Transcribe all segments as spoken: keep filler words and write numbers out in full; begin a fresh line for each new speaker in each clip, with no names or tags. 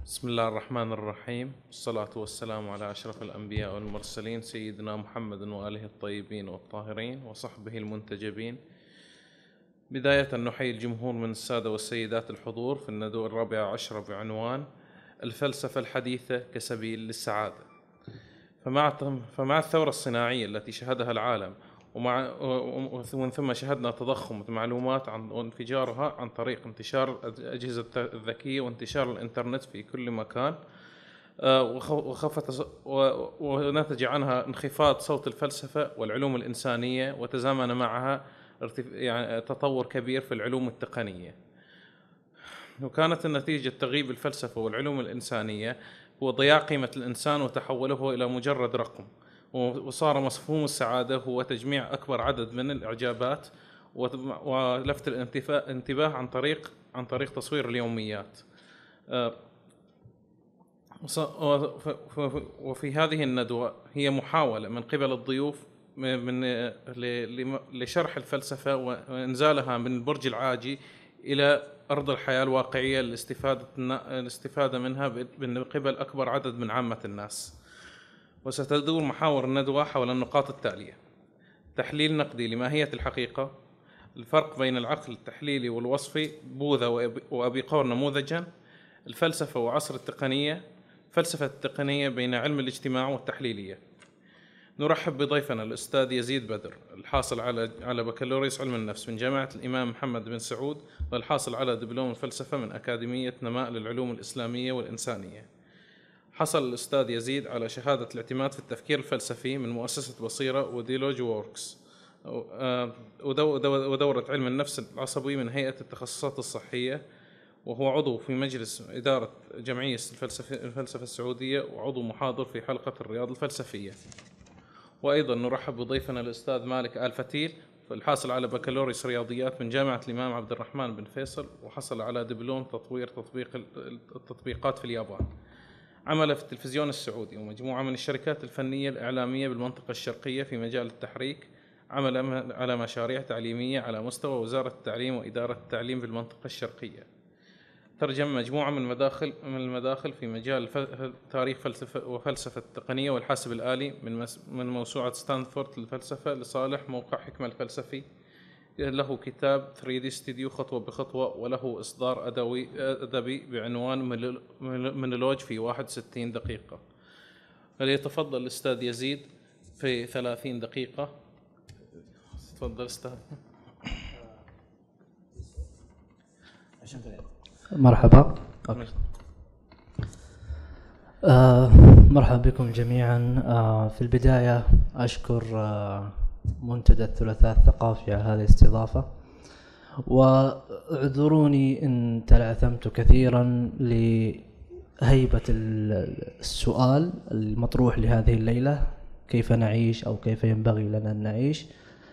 بسم الله الرحمن الرحيم، والصلاة والسلام على أشرف الأنبياء والمرسلين سيدنا محمد وآله الطيبين والطاهرين وصحبه المنتجبين. بداية نحيي الجمهور من السادة والسيدات الحضور في الندوة الرابعة عشرة بعنوان الفلسفة الحديثة كسبيل للسعادة. فمع فمع الثورة الصناعية التي شهدها العالم ومع ومن ثم شهدنا تضخم المعلومات عن وانفجارها عن طريق انتشار الأجهزة الذكية وانتشار الإنترنت في كل مكان، وخفت ونتج عنها انخفاض صوت الفلسفة والعلوم الإنسانية، وتزامن معها يعني تطور كبير في العلوم التقنية. وكانت النتيجة تغيب الفلسفة والعلوم الإنسانية هو ضياع قيمة الإنسان وتحوله إلى مجرد رقم، وصار مفهوم السعادة هو تجميع أكبر عدد من الإعجابات ولفت الانتباه عن طريق عن طريق تصوير اليوميات. وفي هذه الندوة هي محاولة من قبل الضيوف من لشرح الفلسفة وإنزالها من البرج العاجي إلى أرض الحياة الواقعية للاستفادة الاستفادة منها من قبل أكبر عدد من عامة الناس. وستدور محاور الندوة حول النقاط التالية: تحليل نقدي لماهية الحقيقة، الفرق بين العقل التحليلي والوصفي، بوذا وأبيقور نموذجا، الفلسفة وعصر التقنية، فلسفة التقنية بين علم الاجتماع والتحليلية. نرحب بضيفنا الأستاذ يزيد بدر، الحاصل على على بكالوريوس علم النفس من جامعة الإمام محمد بن سعود، والحاصل على دبلوم الفلسفة من أكاديمية نماء للعلوم الإسلامية والإنسانية. حصل الأستاذ يزيد على شهادة الاعتماد في التفكير الفلسفي من مؤسسة بصيرة وديلوج ووركس، ودورة علم النفس العصبي من هيئة التخصصات الصحية، وهو عضو في مجلس إدارة جمعية الفلسفة السعودية، وعضو محاضر في حلقة الرياض الفلسفية. وأيضا نرحب بضيفنا الأستاذ مالك آل فتيل، الحاصل على بكالوريوس رياضيات من جامعة الإمام عبد الرحمن بن فيصل، وحصل على دبلوم تطوير تطبيق التطبيقات في اليابان. عمل في التلفزيون السعودي ومجموعة من الشركات الفنية الإعلامية بالمنطقة الشرقية في مجال التحريك. عمل على مشاريع تعليمية على مستوى وزارة التعليم وإدارة التعليم في المنطقة الشرقية. ترجم مجموعة من المداخل من المداخل في مجال تاريخ فلسفة وفلسفة التقنية والحاسب الآلي من من موسوعة ستانفورد للفلسفة لصالح موقع حكمة الفلسفي. له كتاب ثري دي ستوديو خطوة بخطوة، وله إصدار أدوي أدبي بعنوان مونولوج في واحد وستين دقيقة. فليتفضل الأستاذ يزيد في ثلاثين دقيقة. تفضل أستاذ.
مرحبا. آه مرحبا بكم جميعا. آه في البداية أشكر آه منتدى الثلاثاء الثقافي على هذه الاستضافة، واعذروني إن تلعثمت كثيرا لهيبة السؤال المطروح لهذه الليلة: كيف نعيش أو كيف ينبغي لنا أن نعيش،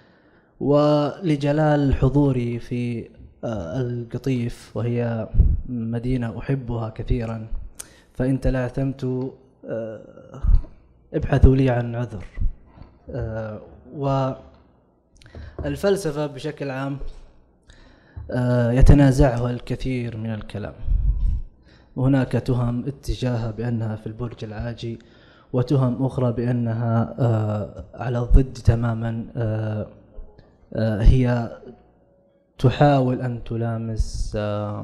ولجلال حضوري في القطيف وهي مدينة أحبها كثيرا، فإن تلعثمت ابحثوا لي عن عذر. والفلسفة بشكل عام يتنازعها الكثير من الكلام، وهناك تهم اتجاهها بأنها في البرج العاجي، وتهم أخرى بأنها على الضد تماما، هي تحاول أن تلامس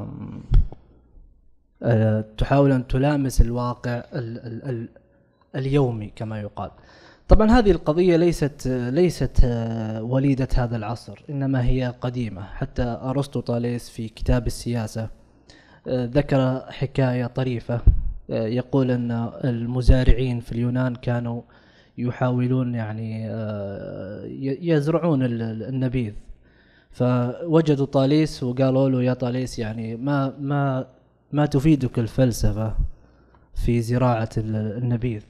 تحاول أن تلامس الواقع ال ال ال اليومي كما يقال. طبعا هذه القضية ليست ليست وليدة هذا العصر، إنما هي قديمة. حتى أرسطو طاليس في كتاب السياسة ذكر حكاية طريفة، يقول أن المزارعين في اليونان كانوا يحاولون يعني يزرعون النبيذ، فوجدوا طاليس وقالوا له: يا طاليس، يعني ما ما ما تفيدك الفلسفة في زراعة النبيذ،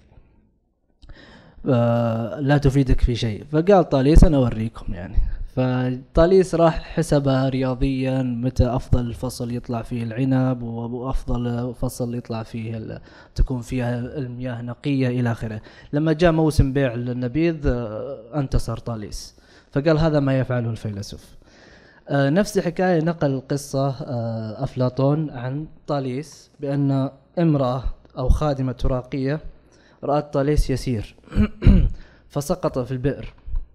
لا تفيدك في شيء. فقال طاليس: أنا أوريكم. يعني فطاليس راح حسبها رياضيا، متى أفضل فصل يطلع فيه العنب، وأفضل فصل يطلع فيه تكون فيها المياه نقية إلى آخره. لما جاء موسم بيع النبيذ انتصر طاليس، فقال: هذا ما يفعله الفيلسوف. آه نفس الحكاية نقل قصة آه أفلاطون عن طاليس بأن امرأة أو خادمة تراقية رأت طاليس يسير فسقط في البئر،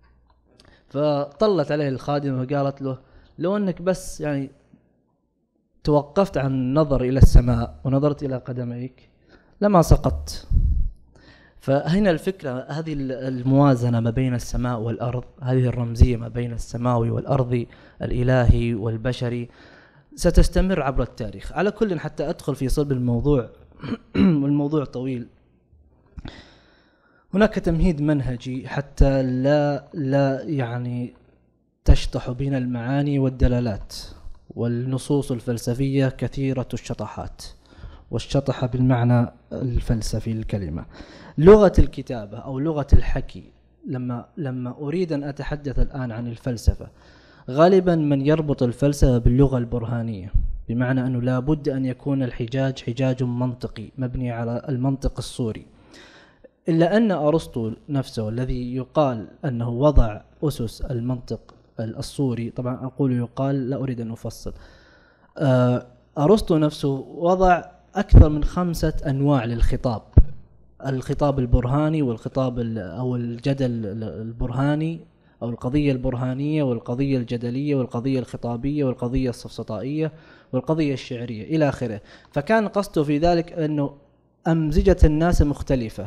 فطلت عليه الخادمة وقالت له لو أنك بس يعني توقفت عن النظر إلى السماء ونظرت إلى قدميك لما سقطت. فهنا الفكرة هذه الموازنة ما بين السماء والأرض، هذه الرمزية ما بين السماوي والأرضي الإلهي والبشري ستستمر عبر التاريخ. على كل حتى أدخل في صلب الموضوع والموضوع طويل، هناك تمهيد منهجي حتى لا لا يعني تشطح بين المعاني والدلالات. والنصوص الفلسفية كثيرة الشطحات، والشطح بالمعنى الفلسفي للكلمة. لغة الكتابة أو لغة الحكي، لما لما أريد أن أتحدث الآن عن الفلسفة، غالبا من يربط الفلسفة باللغة البرهانية، بمعنى أنه لا بد أن يكون الحجاج حجاج منطقي مبني على المنطق الصوري. إلا أن أرسطو نفسه الذي يقال أنه وضع أسس المنطق الصوري، طبعا أقول يقال لا أريد أن أفصل، أرسطو نفسه وضع أكثر من خمسة أنواع للخطاب: الخطاب البرهاني والخطاب أو الجدل البرهاني أو القضية البرهانية والقضية الجدلية والقضية الخطابية والقضية السفسطائية والقضية الشعرية إلى آخره. فكان قصده في ذلك أنه أمزجة الناس مختلفة،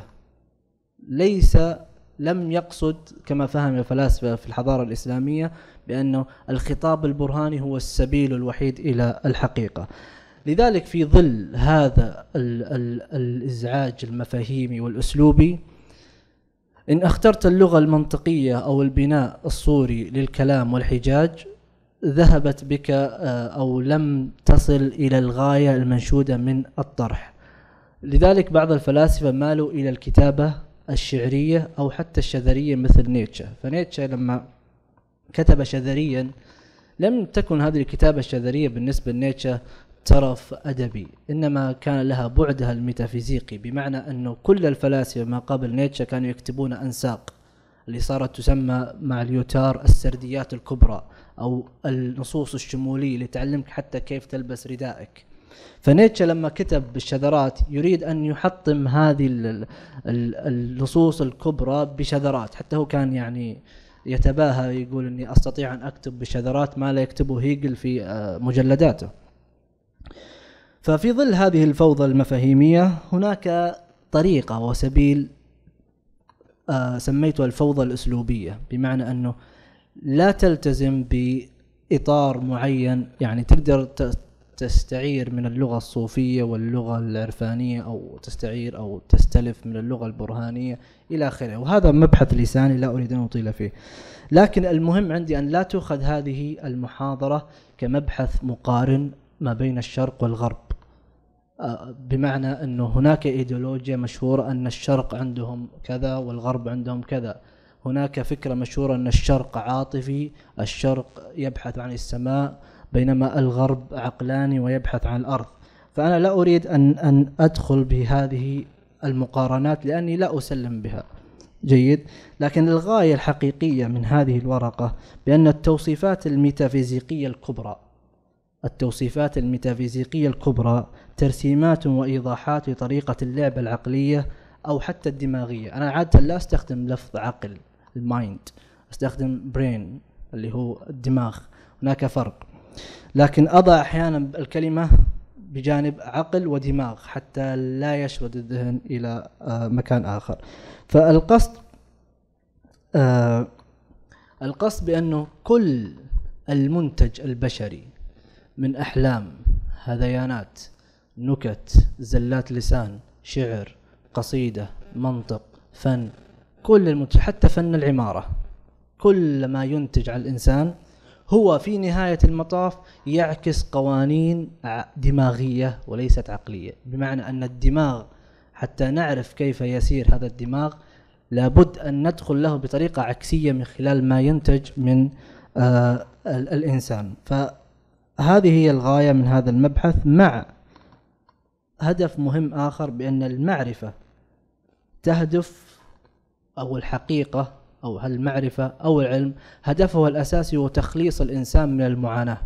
ليس لم يقصد كما فهم الفلاسفة في الحضارة الإسلامية بأنه الخطاب البرهاني هو السبيل الوحيد إلى الحقيقة. لذلك في ظل هذا ال ال الإزعاج المفاهيمي والأسلوبي، إن اخترت اللغة المنطقية أو البناء الصوري للكلام والحجاج ذهبت بك أو لم تصل إلى الغاية المنشودة من الطرح. لذلك بعض الفلاسفة مالوا إلى الكتابة الشعرية أو حتى الشذرية مثل نيتشه. فنيتشه لما كتب شذريا لم تكن هذه الكتابة الشذرية بالنسبة لنيتشه ترف أدبي، إنما كان لها بعدها الميتافيزيقي، بمعنى أنه كل الفلاسفة ما قبل نيتشه كانوا يكتبون أنساق اللي صارت تسمى مع اليوتار السرديات الكبرى أو النصوص الشمولية اللي تعلمك حتى كيف تلبس ردائك. فنيتشه لما كتب بالشذرات يريد أن يحطم هذه النصوص الكبرى بشذرات، حتى هو كان يعني يتباهى يقول أني أستطيع أن أكتب بشذرات ما لا يكتبه هيجل في مجلداته. ففي ظل هذه الفوضى المفاهيمية هناك طريقة وسبيل آه سميتها الفوضى الأسلوبية، بمعنى أنه لا تلتزم بإطار معين، يعني تقدر تستعير من اللغة الصوفية واللغة العرفانية أو تستعير أو تستلف من اللغة البرهانية إلى آخره. وهذا مبحث لساني لا أريد أن أطيل فيه، لكن المهم عندي أن لا تؤخذ هذه المحاضرة كمبحث مقارن ما بين الشرق والغرب، بمعنى أنه هناك إيديولوجيا مشهورة أن الشرق عندهم كذا والغرب عندهم كذا. هناك فكرة مشهورة أن الشرق عاطفي، الشرق يبحث عن السماء، بينما الغرب عقلاني ويبحث عن الأرض. فأنا لا أريد أن, أن أدخل بهذه المقارنات لأني لا أسلم بها، جيد. لكن الغاية الحقيقية من هذه الورقة بأن التوصيفات الميتافيزيقية الكبرى التوصيفات الميتافيزيقية الكبرى ترسيمات وإيضاحات لطريقة اللعبة العقلية أو حتى الدماغية. أنا عادة لا أستخدم لفظ عقل المايند، أستخدم برين اللي هو الدماغ، هناك فرق. لكن أضع أحيانا الكلمة بجانب عقل ودماغ حتى لا يشرد الذهن إلى مكان آخر. فالقصد آه القصد بأنه كل المنتج البشري من أحلام، هذيانات، نكت، زلات لسان، شعر، قصيدة، منطق، فن، كل المنتج، حتى فن العمارة، كل ما ينتج على الإنسان هو في نهاية المطاف يعكس قوانين دماغية وليست عقلية. بمعنى أن الدماغ حتى نعرف كيف يسير هذا الدماغ لابد أن ندخل له بطريقة عكسية من خلال ما ينتج من آه الإنسان. فهذه هي الغاية من هذا المبحث، مع هدف مهم آخر بأن المعرفة تهدف أو الحقيقة أو المعرفة أو العلم هدفه الأساسي هو تخليص الإنسان من المعاناة.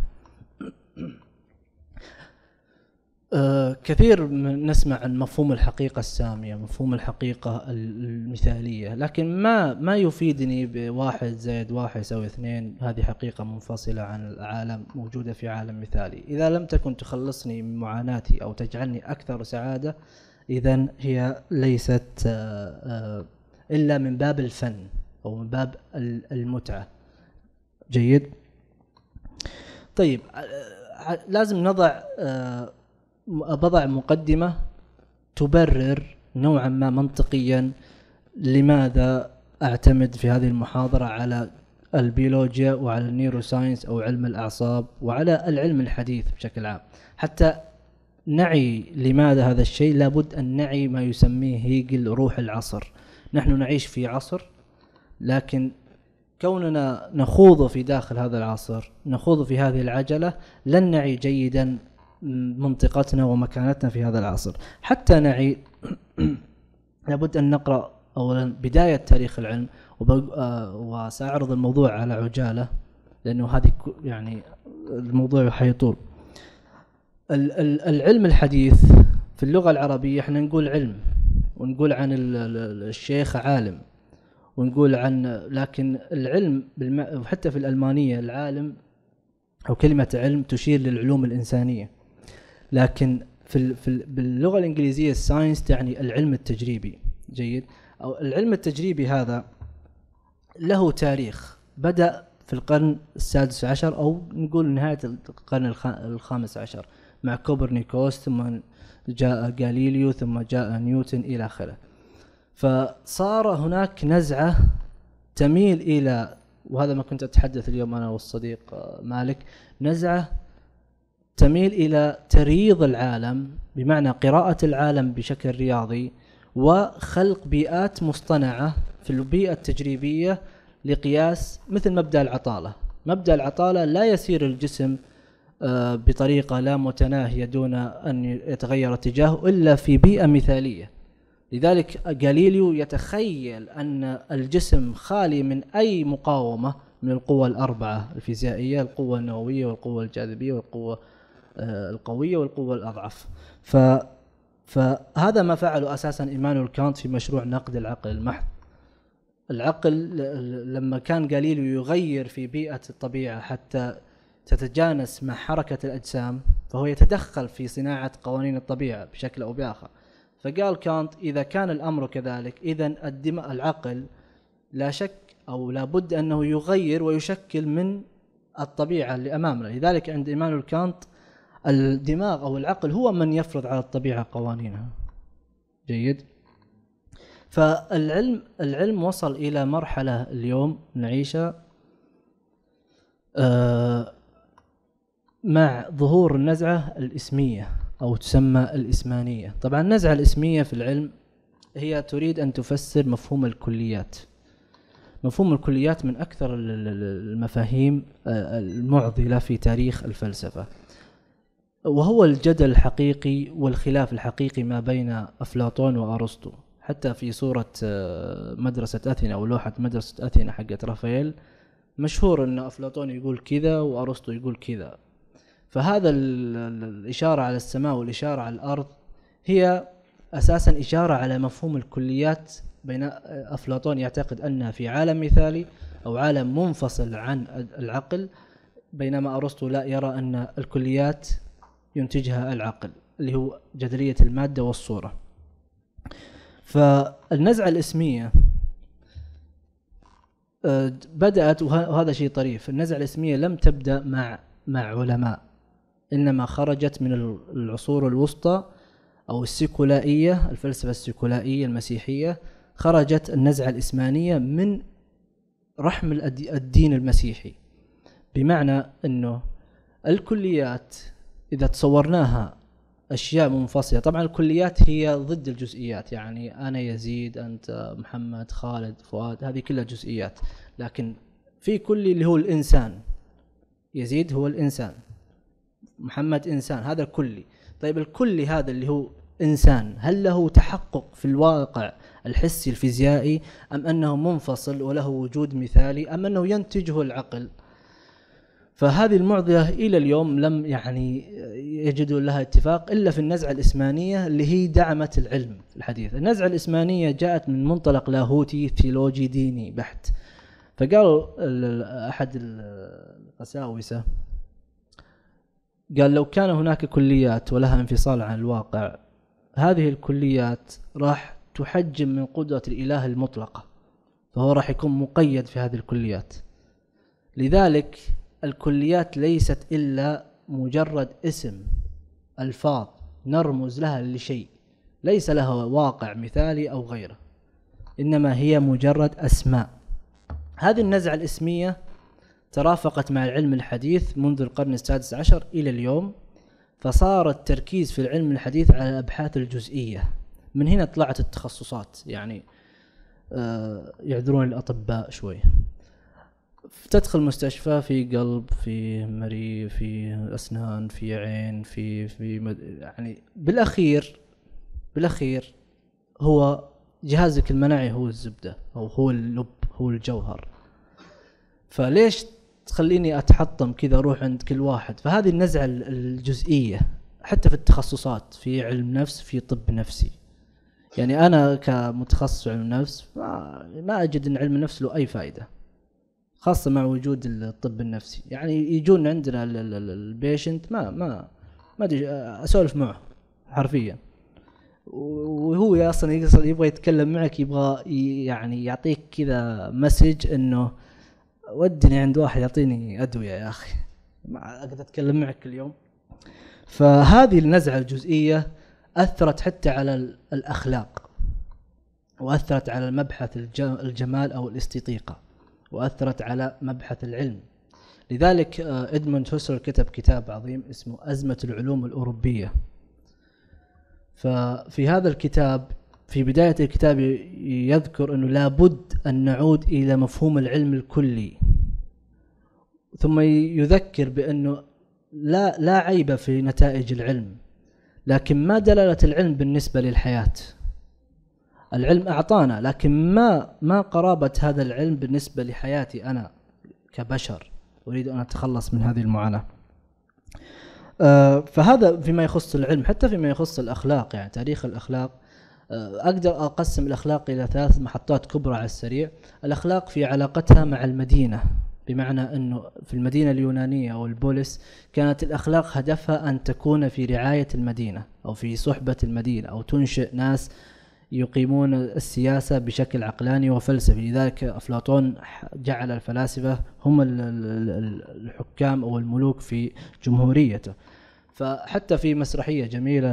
أه كثير نسمع عن مفهوم الحقيقة السامية، مفهوم الحقيقة المثالية، لكن ما ما يفيدني بواحد زائد واحد يساوي اثنين، هذه حقيقة منفصلة عن العالم موجودة في عالم مثالي. إذا لم تكن تخلصني من معاناتي أو تجعلني أكثر سعادة، إذن هي ليست أه أه إلا من باب الفن أو من باب المتعة. جيد. طيب أه لازم نضع أه بضع مقدمة تبرر نوعا ما منطقيا لماذا أعتمد في هذه المحاضرة على البيولوجيا وعلى النيوروساينس أو علم الأعصاب وعلى العلم الحديث بشكل عام. حتى نعي لماذا هذا الشيء لابد أن نعي ما يسميه هيجل روح العصر. نحن نعيش في عصر، لكن كوننا نخوض في داخل هذا العصر، نخوض في هذه العجلة، لن نعي جيدا منطقتنا ومكانتنا في هذا العصر. حتى نعي لابد أن نقرأ أولا بداية تاريخ العلم، وسأعرض الموضوع على عجالة لأنه هذه يعني الموضوع حيطول. العلم الحديث في اللغة العربية احنا نقول علم، ونقول عن الشيخ عالم، ونقول عن، لكن العلم حتى في الألمانية العالم أو كلمة علم تشير للعلوم الإنسانية، لكن في في باللغة الإنجليزية الساينس تعني العلم التجريبي. جيد. أو العلم التجريبي هذا له تاريخ بدأ في القرن السادس عشر أو نقول نهاية القرن الخامس عشر مع كوبرنيكوس، ثم جاء غاليليو، ثم جاء نيوتن إلى آخره. فصار هناك نزعة تميل إلى، وهذا ما كنت أتحدث اليوم أنا والصديق مالك، نزعة تميل إلى تريض العالم، بمعنى قراءة العالم بشكل رياضي وخلق بيئات مصطنعة في البيئة التجريبية لقياس مثل مبدأ العطالة. مبدأ العطالة لا يسير الجسم بطريقة لا متناهية دون أن يتغير اتجاهه إلا في بيئة مثالية. لذلك غاليليو يتخيل أن الجسم خالي من أي مقاومة من القوى الأربعة الفيزيائية، القوة النووية والقوة الجاذبية والقوة القوية والقوة الأضعف. ف فهذا ما فعله أساسا إيمانويل كانت في مشروع نقد العقل المحض. العقل لما كان غاليليو يغير في بيئة الطبيعة حتى تتجانس مع حركة الأجسام، فهو يتدخل في صناعة قوانين الطبيعة بشكل أو بآخر. فقال كانت إذا كان الأمر كذلك، إذن الدماء العقل لا شك أو لا بد أنه يغير ويشكل من الطبيعة اللي أمامنا. لذلك عند إيمانويل كانت الدماغ أو العقل هو من يفرض على الطبيعة قوانينها. جيد. فالعلم العلم وصل إلى مرحلة اليوم نعيشها آه مع ظهور النزعة الإسمية أو تسمى الإسمانية. طبعا النزعة الإسمية في العلم هي تريد أن تفسر مفهوم الكليات. مفهوم الكليات من أكثر المفاهيم المعضلة في تاريخ الفلسفة، وهو الجدل الحقيقي والخلاف الحقيقي ما بين أفلاطون وأرسطو. حتى في صورة مدرسة أثينا أو لوحة مدرسة أثينا حقت رافائيل مشهور أن أفلاطون يقول كذا وأرسطو يقول كذا. فهذا الإشارة على السماء والإشارة على الأرض هي أساسا إشارة على مفهوم الكليات. بين أفلاطون يعتقد أنها في عالم مثالي أو عالم منفصل عن العقل، بينما أرسطو لا، يرى أن الكليات ينتجها العقل اللي هو جدلية المادة والصورة. فالنزعة الإسمية بدأت، وهذا شيء طريف، النزعة الإسمية لم تبدأ مع مع علماء، إنما خرجت من العصور الوسطى أو السيكولائية، الفلسفة السيكولائية المسيحية. خرجت النزعة الإسمانية من رحم الدين المسيحي، بمعنى أنه الكليات إذا تصورناها أشياء منفصلة، طبعا الكليات هي ضد الجزئيات، يعني أنا يزيد، أنت محمد، خالد، فؤاد، هذه كلها جزئيات. لكن في كلي اللي هو الإنسان، يزيد هو الإنسان، محمد إنسان، هذا الكلي. طيب الكلي هذا اللي هو إنسان، هل له تحقق في الواقع الحسي الفيزيائي، أم أنه منفصل وله وجود مثالي، أم أنه ينتجه العقل؟ فهذه المعضلة إلى اليوم لم يعني يجدوا لها اتفاق إلا في النزعة الإسمانية اللي هي دعمت العلم الحديث. النزعة الإسمانية جاءت من منطلق لاهوتي ثيولوجي ديني بحت. فقال أحد القساوسة قال لو كان هناك كليات ولها انفصال عن الواقع، هذه الكليات راح تحجم من قدرة الإله المطلقة، فهو راح يكون مقيد في هذه الكليات. لذلك الكليات ليست إلا مجرد اسم، ألفاظ نرمز لها لشيء ليس لها واقع مثالي أو غيره، إنما هي مجرد أسماء. هذه النزعة الاسمية ترافقت مع العلم الحديث منذ القرن السادس عشر إلى اليوم، فصار التركيز في العلم الحديث على الأبحاث الجزئية. من هنا طلعت التخصصات، يعني آه يعذرون الأطباء شوي، تدخل مستشفى في قلب، في مريء، في أسنان، في عين، في في مد... يعني بالأخير بالأخير هو جهازك المناعي هو الزبدة، أو هو اللب، هو الجوهر. فليش تخليني أتحطم كذا أروح عند كل واحد؟ فهذه النزعة الجزئية حتى في التخصصات، في علم نفس، في طب نفسي. يعني أنا كمتخصص علم نفس ما, ما أجد أن علم النفس له أي فائدة، خاصة مع وجود الطب النفسي. يعني يجون عندنا البيشنت ما ما ما أدري أسولف معه حرفيا، وهو أصلا يبغى يتكلم معك، يبغى يعني يعطيك كذا مسج إنه ودني عند واحد يعطيني أدوية يا أخي، ما أقدر أتكلم معك كل يوم. فهذه النزعة الجزئية أثرت حتى على الأخلاق، وأثرت على مبحث الجمال أو الاستيطيقة، وأثرت على مبحث العلم. لذلك إدموند هوسل كتب كتاب عظيم اسمه أزمة العلوم الأوروبية. ففي هذا الكتاب في بداية الكتاب يذكر أنه لابد أن نعود إلى مفهوم العلم الكلي، ثم يذكر بأنه لا لا عيب في نتائج العلم، لكن ما دلالة العلم بالنسبة للحياة. العلم أعطانا، لكن ما ما قرابة هذا العلم بالنسبة لحياتي أنا كبشر أريد أن أتخلص من هذه المعاناة. آه فهذا فيما يخص العلم. حتى فيما يخص الأخلاق، يعني تاريخ الأخلاق، آه أقدر أقسم الأخلاق إلى ثلاث محطات كبرى على السريع. الأخلاق في علاقتها مع المدينة، بمعنى أنه في المدينة اليونانية أو البوليس كانت الأخلاق هدفها أن تكون في رعاية المدينة أو في صحبة المدينة، أو تنشئ ناس يقيمون السياسة بشكل عقلاني وفلسفي. لذلك أفلاطون جعل الفلاسفة هم الحكام أو الملوك في جمهوريته. فحتى في مسرحية جميلة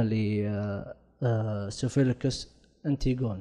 لسوفيلكس أنتيغون،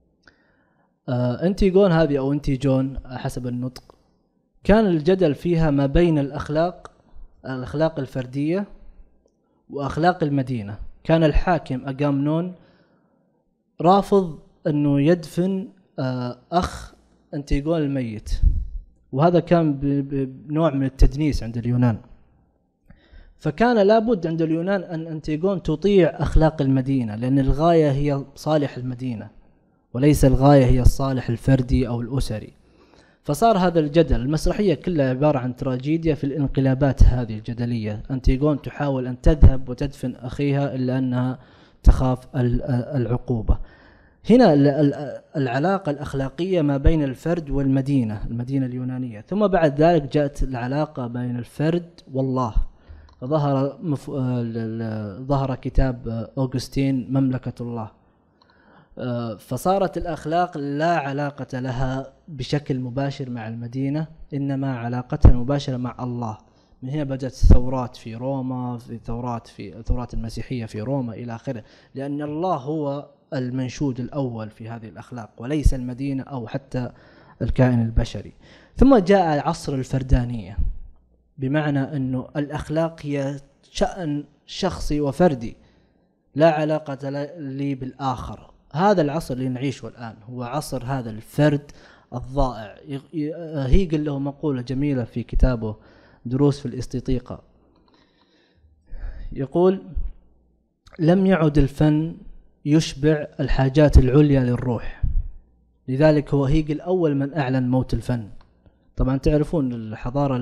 أنتيغون هذه أو أنتيجون حسب النطق، كان الجدل فيها ما بين الأخلاق الأخلاق الفردية وأخلاق المدينة. كان الحاكم أغامنون رافض أنه يدفن أخ أنتيغون الميت، وهذا كان بنوع من التدنيس عند اليونان. فكان لابد عند اليونان أن أنتيغون تطيع أخلاق المدينة، لأن الغاية هي صالح المدينة وليس الغاية هي الصالح الفردي أو الأسري. فصار هذا الجدل. المسرحية كلها عبارة عن تراجيديا في الانقلابات هذه الجدلية. أنتيغون تحاول أن تذهب وتدفن أخيها إلا أنها تخاف العقوبة. هنا العلاقة الأخلاقية ما بين الفرد والمدينة، المدينة اليونانية. ثم بعد ذلك جاءت العلاقة بين الفرد والله، فظهر مف... ظهر كتاب أوغسطين مملكة الله. فصارت الأخلاق لا علاقة لها بشكل مباشر مع المدينة، إنما علاقتها المباشرة مع الله. من هنا بدأت ثورات في روما، في ثورات في ثورات المسيحية في روما إلى آخره، لأن الله هو المنشود الأول في هذه الأخلاق وليس المدينة أو حتى الكائن البشري. ثم جاء عصر الفردانية، بمعنى أنه الأخلاق هي شأن شخصي وفردي، لا علاقة لي بالآخر. هذا العصر اللي نعيشه الآن هو عصر هذا الفرد الضائع. هيجل له مقولة جميلة في كتابه دروس في الاستيطيقة، يقول: لم يعد الفن يشبع الحاجات العليا للروح. لذلك هو هيجل أول من أعلن موت الفن. طبعا تعرفون الحضارة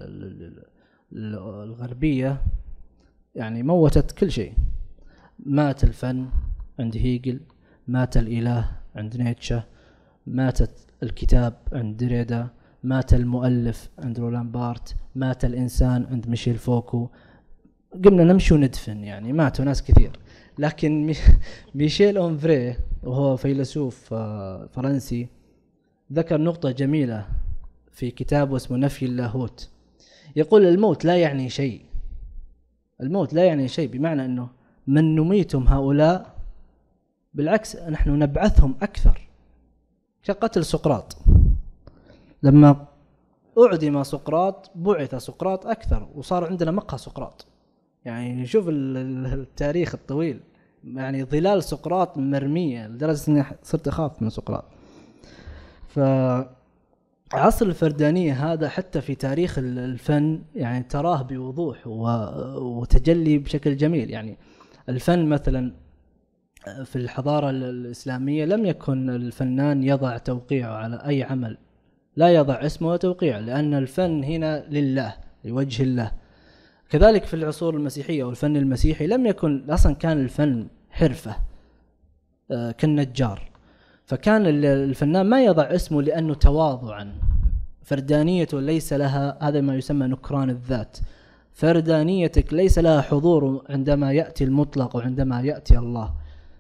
الغربية يعني موتت كل شيء. مات الفن عند هيجل، مات الإله عند نيتشه، ماتت الكتاب عند دريدا، مات المؤلف عند رولان بارت، مات الإنسان عند ميشيل فوكو. قمنا نمشي وندفن، يعني ماتوا ناس كثير. لكن ميشيل أونفري وهو فيلسوف فرنسي ذكر نقطة جميلة في كتابه اسمه نفي اللاهوت. يقول الموت لا يعني شيء، الموت لا يعني شيء، بمعنى أنه من نميتم هؤلاء بالعكس نحن نبعثهم أكثر. كقتل سقراط، لما أعدم سقراط بعث سقراط أكثر وصار عندنا مقهى سقراط. يعني شوف التاريخ الطويل، يعني ظلال سقراط مرمية لدرجة أني صرت أخاف من سقراط. فعصر الفردانية هذا حتى في تاريخ الفن يعني تراه بوضوح وتجلي بشكل جميل. يعني الفن مثلا في الحضارة الإسلامية لم يكن الفنان يضع توقيعه على أي عمل، لا يضع اسمه وتوقيعه، لأن الفن هنا لله لوجه الله. كذلك في العصور المسيحية والفن المسيحي لم يكن أصلا، كان الفن حرفة كالنجار، فكان الفنان ما يضع اسمه لأنه تواضعا. فردانيته ليس لها، هذا ما يسمى نكران الذات. فردانيتك ليس لها حضور عندما يأتي المطلق وعندما يأتي الله.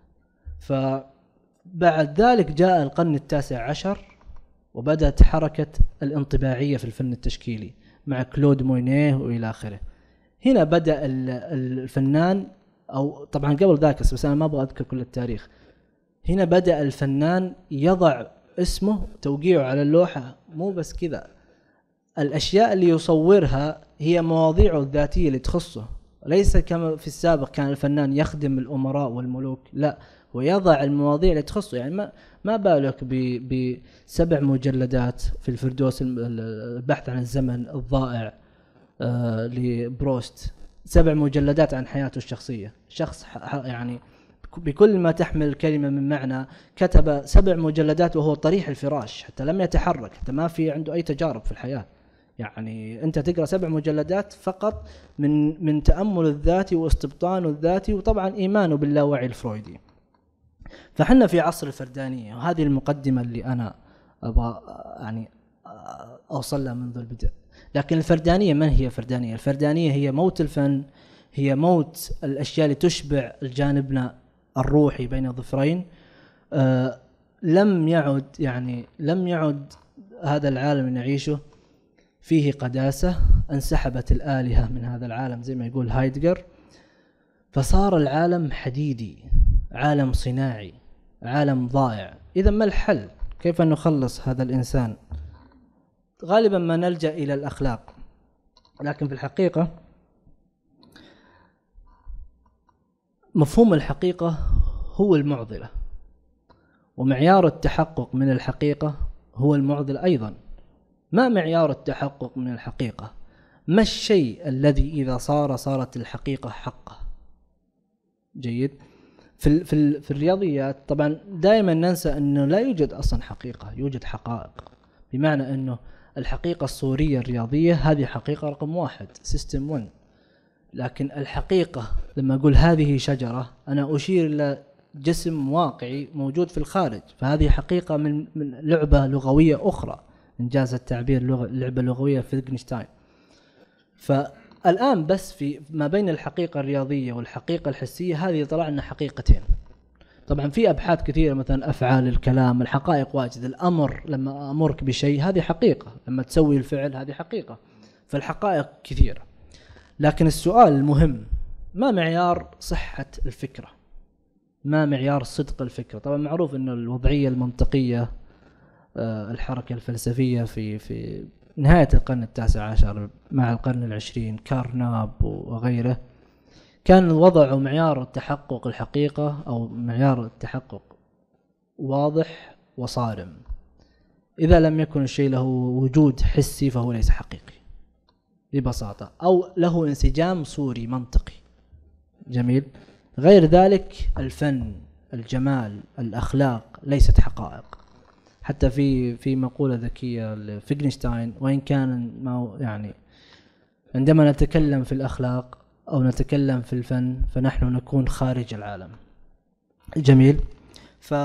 فبعد ذلك جاء القرن التاسع عشر وبدأت حركة الانطباعية في الفن التشكيلي مع كلود موينيه وإلى آخره. هنا بدأ الفنان، أو طبعا قبل ذاك بس أنا ما أبغى أذكر كل التاريخ، هنا بدأ الفنان يضع اسمه توقيعه على اللوحة. مو بس كذا، الأشياء اللي يصورها هي مواضيعه الذاتية اللي تخصه، ليس كما في السابق كان الفنان يخدم الأمراء والملوك، لا ويضع المواضيع اللي تخصه. يعني ما ما بالك بسبع مجلدات في الفردوس، البحث عن الزمن الضائع آه لبروست، سبع مجلدات عن حياته الشخصية. شخص يعني بكل ما تحمل الكلمة من معنى، كتب سبع مجلدات وهو طريح الفراش، حتى لم يتحرك، حتى ما في عنده أي تجارب في الحياة. يعني أنت تقرأ سبع مجلدات فقط من من تأمل الذاتي واستبطانه الذاتي، وطبعا إيمانه باللاوعي الفرويدي. فحنا في عصر الفردانية، وهذه المقدمة اللي أنا أبغى يعني أوصل لها منذ البدء. لكن الفردانية من هي الفردانية؟ الفردانية هي موت الفن، هي موت الأشياء اللي تشبع الجانبنا الروحي بين ظفرين. آه لم يعد يعني لم يعد هذا العالم نعيشه فيه قداسة، انسحبت الآلهة من هذا العالم زي ما يقول هايدغر، فصار العالم حديدي، عالم صناعي، عالم ضائع. إذا ما الحل؟ كيف نخلص هذا الإنسان؟ غالبا ما نلجأ إلى الأخلاق، لكن في الحقيقة مفهوم الحقيقة هو المعضلة، ومعيار التحقق من الحقيقة هو المعضلة أيضا. ما معيار التحقق من الحقيقة؟ ما الشيء الذي إذا صار صارت الحقيقة حقه؟ جيد. في في في الرياضيات طبعا دائما ننسى أنه لا يوجد أصلا حقيقة، يوجد حقائق. بمعنى أنه الحقيقة الصورية الرياضية هذه حقيقة رقم واحد، سيستم ون. لكن الحقيقة لما أقول هذه شجرة أنا أشير إلى جسم واقعي موجود في الخارج، فهذه حقيقة من من لعبة لغوية أخرى، إنجاز التعبير، لغة لعبة لغوية فيتجنشتاين. فالآن بس في ما بين الحقيقة الرياضية والحقيقة الحسية هذه طلع لنا حقيقتين. طبعا في أبحاث كثيرة مثلا أفعال الكلام، الحقائق واجد. الأمر لما أمرك بشيء هذه حقيقة، لما تسوي الفعل هذه حقيقة. فالحقائق كثيرة. لكن السؤال المهم، ما معيار صحة الفكرة؟ ما معيار صدق الفكرة؟ طبعا معروف أن الوضعية المنطقية، الحركة الفلسفية في في نهاية القرن التاسع عشر مع القرن العشرين، كارناب وغيره، كان وضعوا معيار التحقق الحقيقة أو معيار التحقق واضح وصارم. إذا لم يكن الشيء له وجود حسي فهو ليس حقيقي ببساطة، أو له انسجام صوري منطقي. جميل. غير ذلك الفن، الجمال، الأخلاق ليست حقائق. حتى في في مقولة ذكية لفيغنشتاين، وإن كان ما يعني عندما نتكلم في الأخلاق أو نتكلم في الفن فنحن نكون خارج العالم. جميل. ف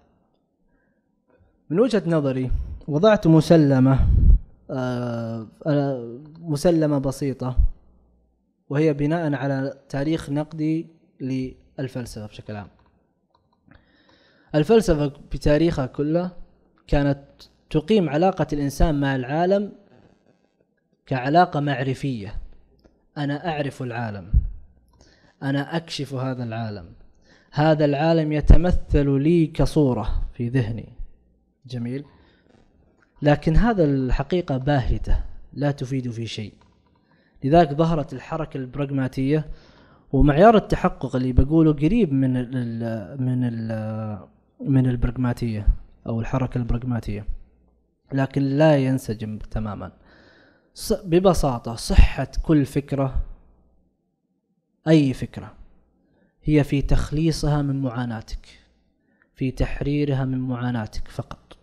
من وجهة نظري وضعت مسلمة آه مسلمة بسيطة، وهي بناء على تاريخ نقدي للفلسفة بشكل عام. الفلسفة بتاريخها كله كانت تقيم علاقة الإنسان مع العالم كعلاقة معرفية. أنا أعرف العالم، أنا أكشف هذا العالم، هذا العالم يتمثل لي كصورة في ذهني. جميل. لكن هذا الحقيقة باهتة لا تفيد في شيء. لذلك ظهرت الحركة البراغماتية، ومعيار التحقق اللي بقوله قريب من ال من ال من البراغماتية أو الحركة البراغماتية، لكن لا ينسجم تماما. ببساطة صحة كل فكرة، أي فكرة، هي في تخليصها من معاناتك، في تحريرها من معاناتك فقط،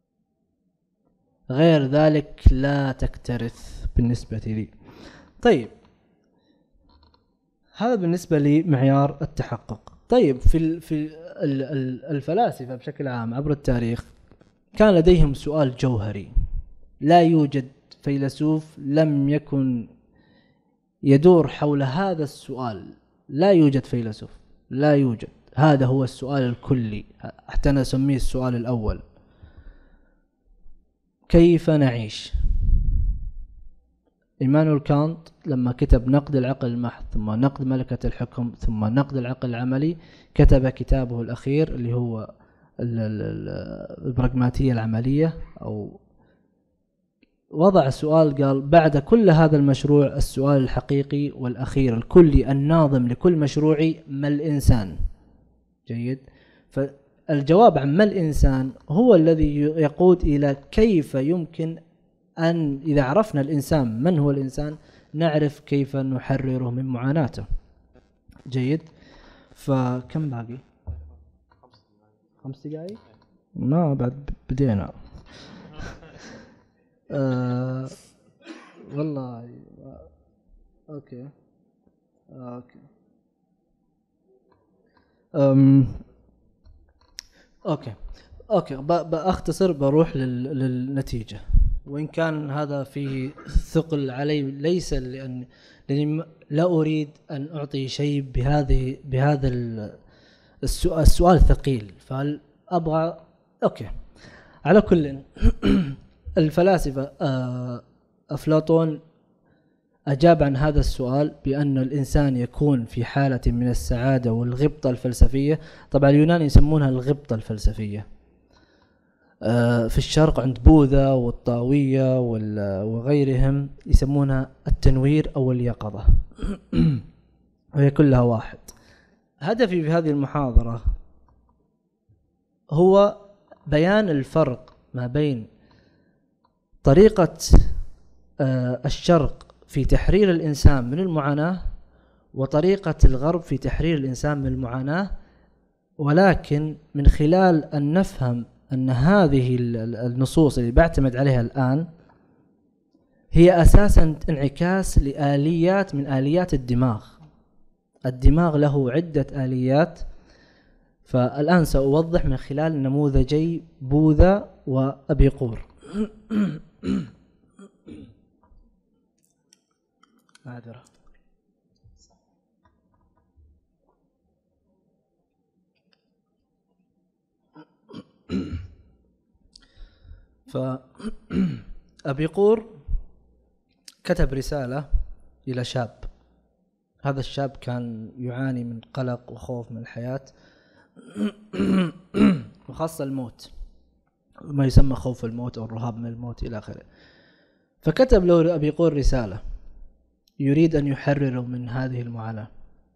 غير ذلك لا تكترث بالنسبة لي. طيب هذا بالنسبة لمعيار التحقق. طيب في في الفلاسفة بشكل عام عبر التاريخ كان لديهم سؤال جوهري. لا يوجد فيلسوف لم يكن يدور حول هذا السؤال. لا يوجد فيلسوف، لا يوجد. هذا هو السؤال الكلي، حتى أنا أسميه السؤال الأول: كيف نعيش؟ إيمانويل كانت لما كتب نقد العقل المحض، ثم نقد ملكة الحكم، ثم نقد العقل العملي، كتب كتابه الأخير اللي هو البراغماتية العملية، أو وضع سؤال قال: بعد كل هذا المشروع السؤال الحقيقي والأخير الكلي الناظم لكل مشروعي، ما الإنسان؟ جيد. فالجواب عن ما الإنسان هو الذي يقود إلى كيف يمكن أن إذا عرفنا الإنسان من هو الإنسان نعرف كيف نحرره من معاناته. جيد. فكم باقي؟ خمس دقائق؟ ما بعد بدينا. آه والله. أوكي أوكي أم أوكي أوكي بأختصر، بروح للنتيجة، وإن كان هذا فيه ثقل علي، ليس لأن لأني لا أريد أن أعطي شيء بهذه بهذا السؤال, السؤال ثقيل، فأبغى أوكي. على كل الفلاسفة أفلاطون أجاب عن هذا السؤال بأن الإنسان يكون في حالة من السعادة والغبطة الفلسفية. طبعا اليونان يسمونها الغبطة الفلسفية. في الشرق عند بوذا والطاوية وغيرهم يسمونها التنوير أو اليقظة. وهي كلها واحد. هدفي في هذه المحاضرة هو بيان الفرق ما بين طريقة الشرق في تحرير الإنسان من المعاناة وطريقة الغرب في تحرير الإنسان من المعاناة، ولكن من خلال أن نفهم أن هذه النصوص اللي بعتمد عليها الآن هي أساسا انعكاس لآليات من آليات الدماغ. الدماغ له عدة آليات، فالآن سأوضح من خلال نموذجي بوذا وأبيقور. معذرة. فأبيقور كتب رسالة إلى شاب. هذا الشاب كان يعاني من قلق وخوف من الحياة وخاصة الموت، ما يسمى خوف الموت أو الرهاب من الموت إلى آخره. فكتب له أبيقور رسالة يريد أن يحرره من هذه المعاناة.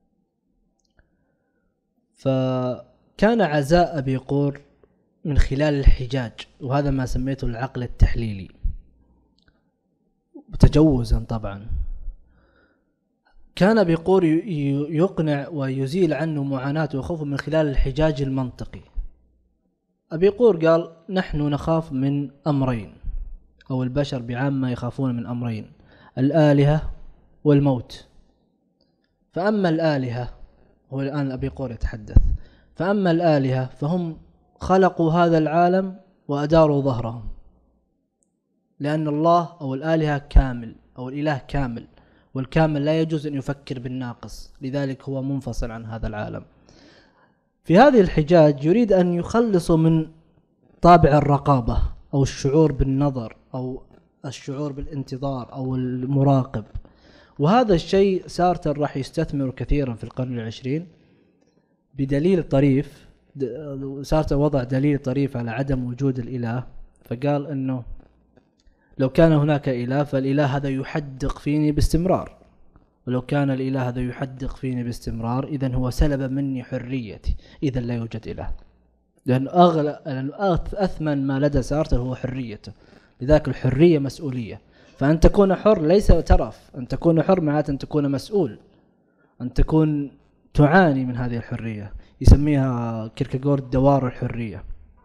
فكان عزاء أبيقور من خلال الحجاج، وهذا ما سميته العقل التحليلي تجوزا طبعا. كان أبي قور يقنع ويزيل عنه معاناته وخوفه من خلال الحجاج المنطقي. أبي قور قال نحن نخاف من أمرين، أو البشر بعامة يخافون من أمرين: الآلهة والموت. فأما الآلهة، هو الآن أبي قور يتحدث، فأما الآلهة فهم خلقوا هذا العالم وأداروا ظهرهم، لأن الله أو الآلهة كامل أو الإله كامل، والكامل لا يجوز أن يفكر بالناقص، لذلك هو منفصل عن هذا العالم. في هذه الحجاج يريد أن يخلص من طابع الرقابة أو الشعور بالنظر أو الشعور بالانتظار أو المراقب، وهذا الشيء سارتر راح يستثمر كثيرا في القرن العشرين بدليل طريف. سارتر وضع دليل طريف على عدم وجود الإله، فقال أنه لو كان هناك إله فالإله هذا يحدق فيني باستمرار، ولو كان الإله هذا يحدق فيني باستمرار إذن هو سلب مني حريتي، إذن لا يوجد إله. لأن أغلى لأن أثمن ما لدى سارتر هو حريته، لذلك الحرية مسؤولية. فأن تكون حر ليس ترف، أن تكون حر معناته أن تكون مسؤول، أن تكون تعاني من هذه الحرية، يسميها كيركيغورد دوار الحرية.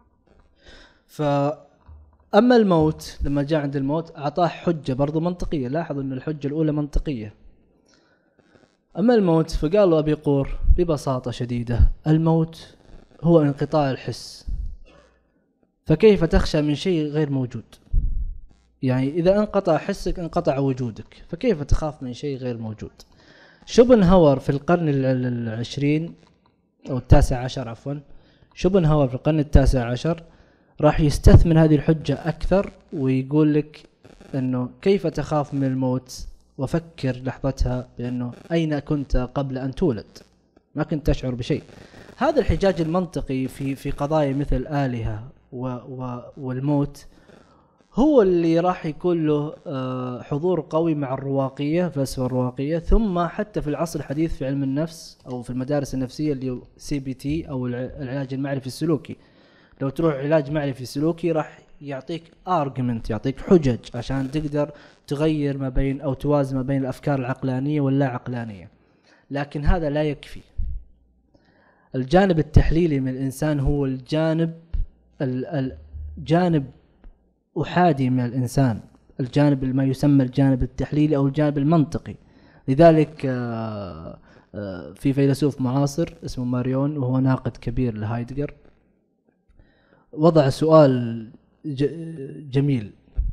فأما الموت، لما جاء عند الموت أعطاه حجة برضو منطقية، لاحظ أن الحجة الأولى منطقية. أما الموت فقال له أبي قور ببساطة شديدة: الموت هو انقطاع الحس، فكيف تخشى من شيء غير موجود؟ يعني إذا انقطع حسك انقطع وجودك، فكيف تخاف من شيء غير موجود؟ شوبنهاور في القرن العشرين أو التاسع عشر عفوا شوبنهاور في القرن التاسع عشر راح يستثمر هذه الحجة أكثر، ويقول لك أنه كيف تخاف من الموت، وفكر لحظتها بأنه أين كنت قبل أن تولد؟ ما كنت تشعر بشيء. هذا الحجاج المنطقي في في قضايا مثل الآلهة و و والموت هو اللي راح يكون له حضور قوي مع الرواقية، فلسفة الرواقية، ثم حتى في العصر الحديث في علم النفس أو في المدارس النفسية اللي سي بي تي أو العلاج المعرفي السلوكي. لو تروح علاج معرفي سلوكي راح يعطيك argument، يعطيك حجج عشان تقدر تغير ما بين أو توازن ما بين الأفكار العقلانية واللا عقلانية. لكن هذا لا يكفي. الجانب التحليلي من الإنسان هو الجانب الجانب أحادي من الإنسان، الجانب ما يسمى الجانب التحليلي أو الجانب المنطقي. لذلك في فيلسوف معاصر اسمه ماريون وهو ناقد كبير لهايدغر وضع سؤال جميل،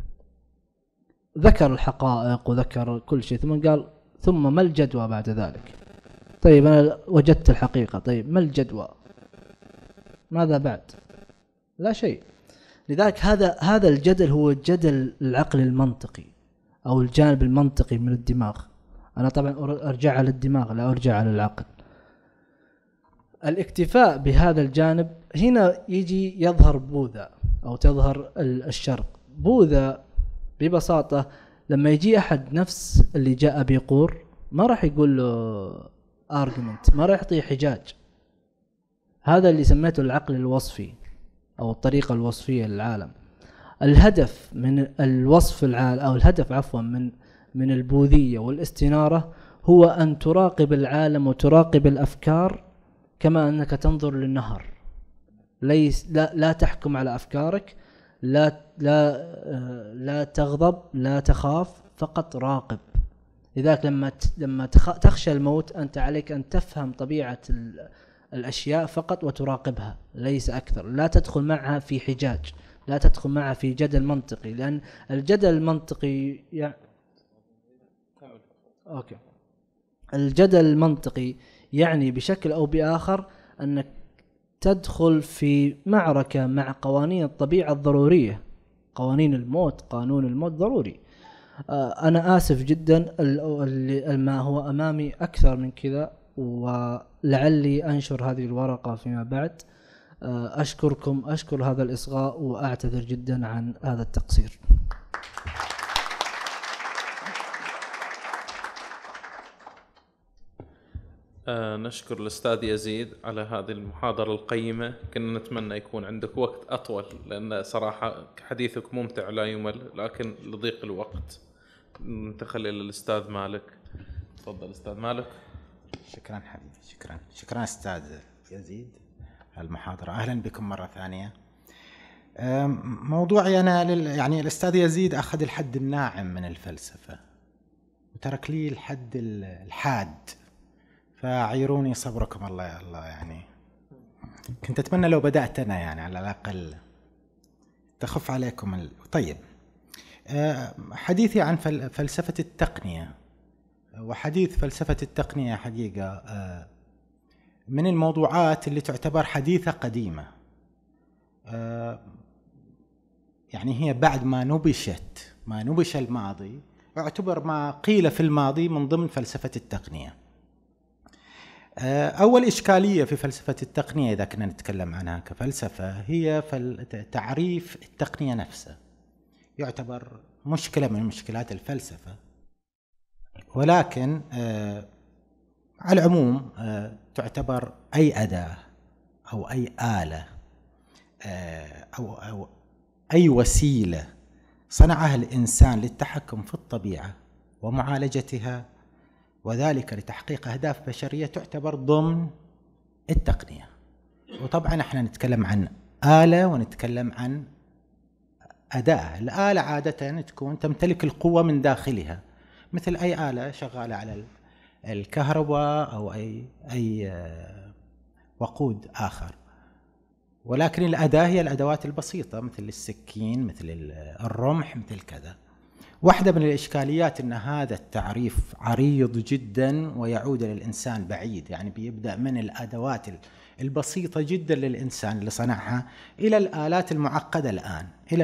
ذكر الحقائق وذكر كل شيء، ثم قال ثم ما الجدوى بعد ذلك؟ طيب أنا وجدت الحقيقة، طيب ما الجدوى؟ ماذا بعد؟ لا شيء. لذلك هذا هذا الجدل هو جدل العقل المنطقي أو الجانب المنطقي من الدماغ. أنا طبعا أرجع على الدماغ لا أرجع على العقل. الاكتفاء بهذا الجانب هنا يجي يظهر بوذا أو تظهر الشرق. بوذا ببساطة لما يجي أحد نفس اللي جاء بيقور ما راح يقول له argument، ما راح يعطيه حجاج. هذا اللي سميته العقل الوصفي أو الطريقة الوصفية للعالم. الهدف من الوصف العالم أو الهدف عفوا من من البوذية والاستنارة هو أن تراقب العالم وتراقب الأفكار كما أنك تنظر للنهر. ليس لا لا تحكم على أفكارك، لا لا لا تغضب، لا تخاف، فقط راقب. لذلك لما لما تخشى الموت أنت عليك أن تفهم طبيعة الأشياء فقط وتراقبها، ليس أكثر. لا تدخل معها في حجاج، لا تدخل معها في جدل منطقي، لأن الجدل المنطقي يعني أوكي الجدل المنطقي يعني بشكل أو بآخر أنك تدخل في معركة مع قوانين الطبيعة الضرورية. قوانين الموت، قانون الموت ضروري. أنا آسف جدا ما هو أمامي أكثر من كذا، ولعلي أنشر هذه الورقة فيما بعد. أشكركم، أشكر هذا الإصغاء وأعتذر جدا عن هذا التقصير.
آه نشكر الأستاذ يزيد على هذه المحاضرة القيمة. كنا نتمنى يكون عندك وقت أطول، لأن صراحة حديثك ممتع لا يمل، لكن لضيق الوقت ننتقل إلى الأستاذ مالك. تفضل أستاذ مالك.
شكرا حبيبي، شكرا شكرا أستاذ يزيد على المحاضرة. أهلا بكم مرة ثانية. موضوعي أنا لل... يعني الأستاذ يزيد أخذ الحد الناعم من الفلسفة وترك لي الحد الحاد، فعيروني صبركم الله يا الله. يعني كنت أتمنى لو بدأت أنا يعني على الأقل تخف عليكم ال... طيب، حديثي عن فلسفة التقنية، وحديث فلسفة التقنية حقيقة من الموضوعات اللي تعتبر حديثة قديمة، يعني هي بعد ما نبشت ما نبش الماضي اعتبر ما قيل في الماضي من ضمن فلسفة التقنية. أول إشكالية في فلسفة التقنية إذا كنا نتكلم عنها كفلسفة هي تعريف التقنية نفسها، يعتبر مشكلة من مشكلات الفلسفة، ولكن آه على العموم آه تعتبر أي أداة أو أي آلة آه أو, أو أي وسيلة صنعها الإنسان للتحكم في الطبيعة ومعالجتها وذلك لتحقيق أهداف بشرية تعتبر ضمن التقنية. وطبعا احنا نتكلم عن آلة ونتكلم عن أداة. الآلة عادة تكون تمتلك القوة من داخلها، مثل أي آلة شغالة على الكهرباء أو أي أي وقود آخر، ولكن الأداة هي الأدوات البسيطة مثل السكين، مثل الرمح، مثل كذا. واحدة من الإشكاليات أن هذا التعريف عريض جدا ويعود للإنسان بعيد، يعني بيبدأ من الأدوات البسيطة جدا للإنسان اللي صنعها إلى الآلات المعقدة الآن، إلى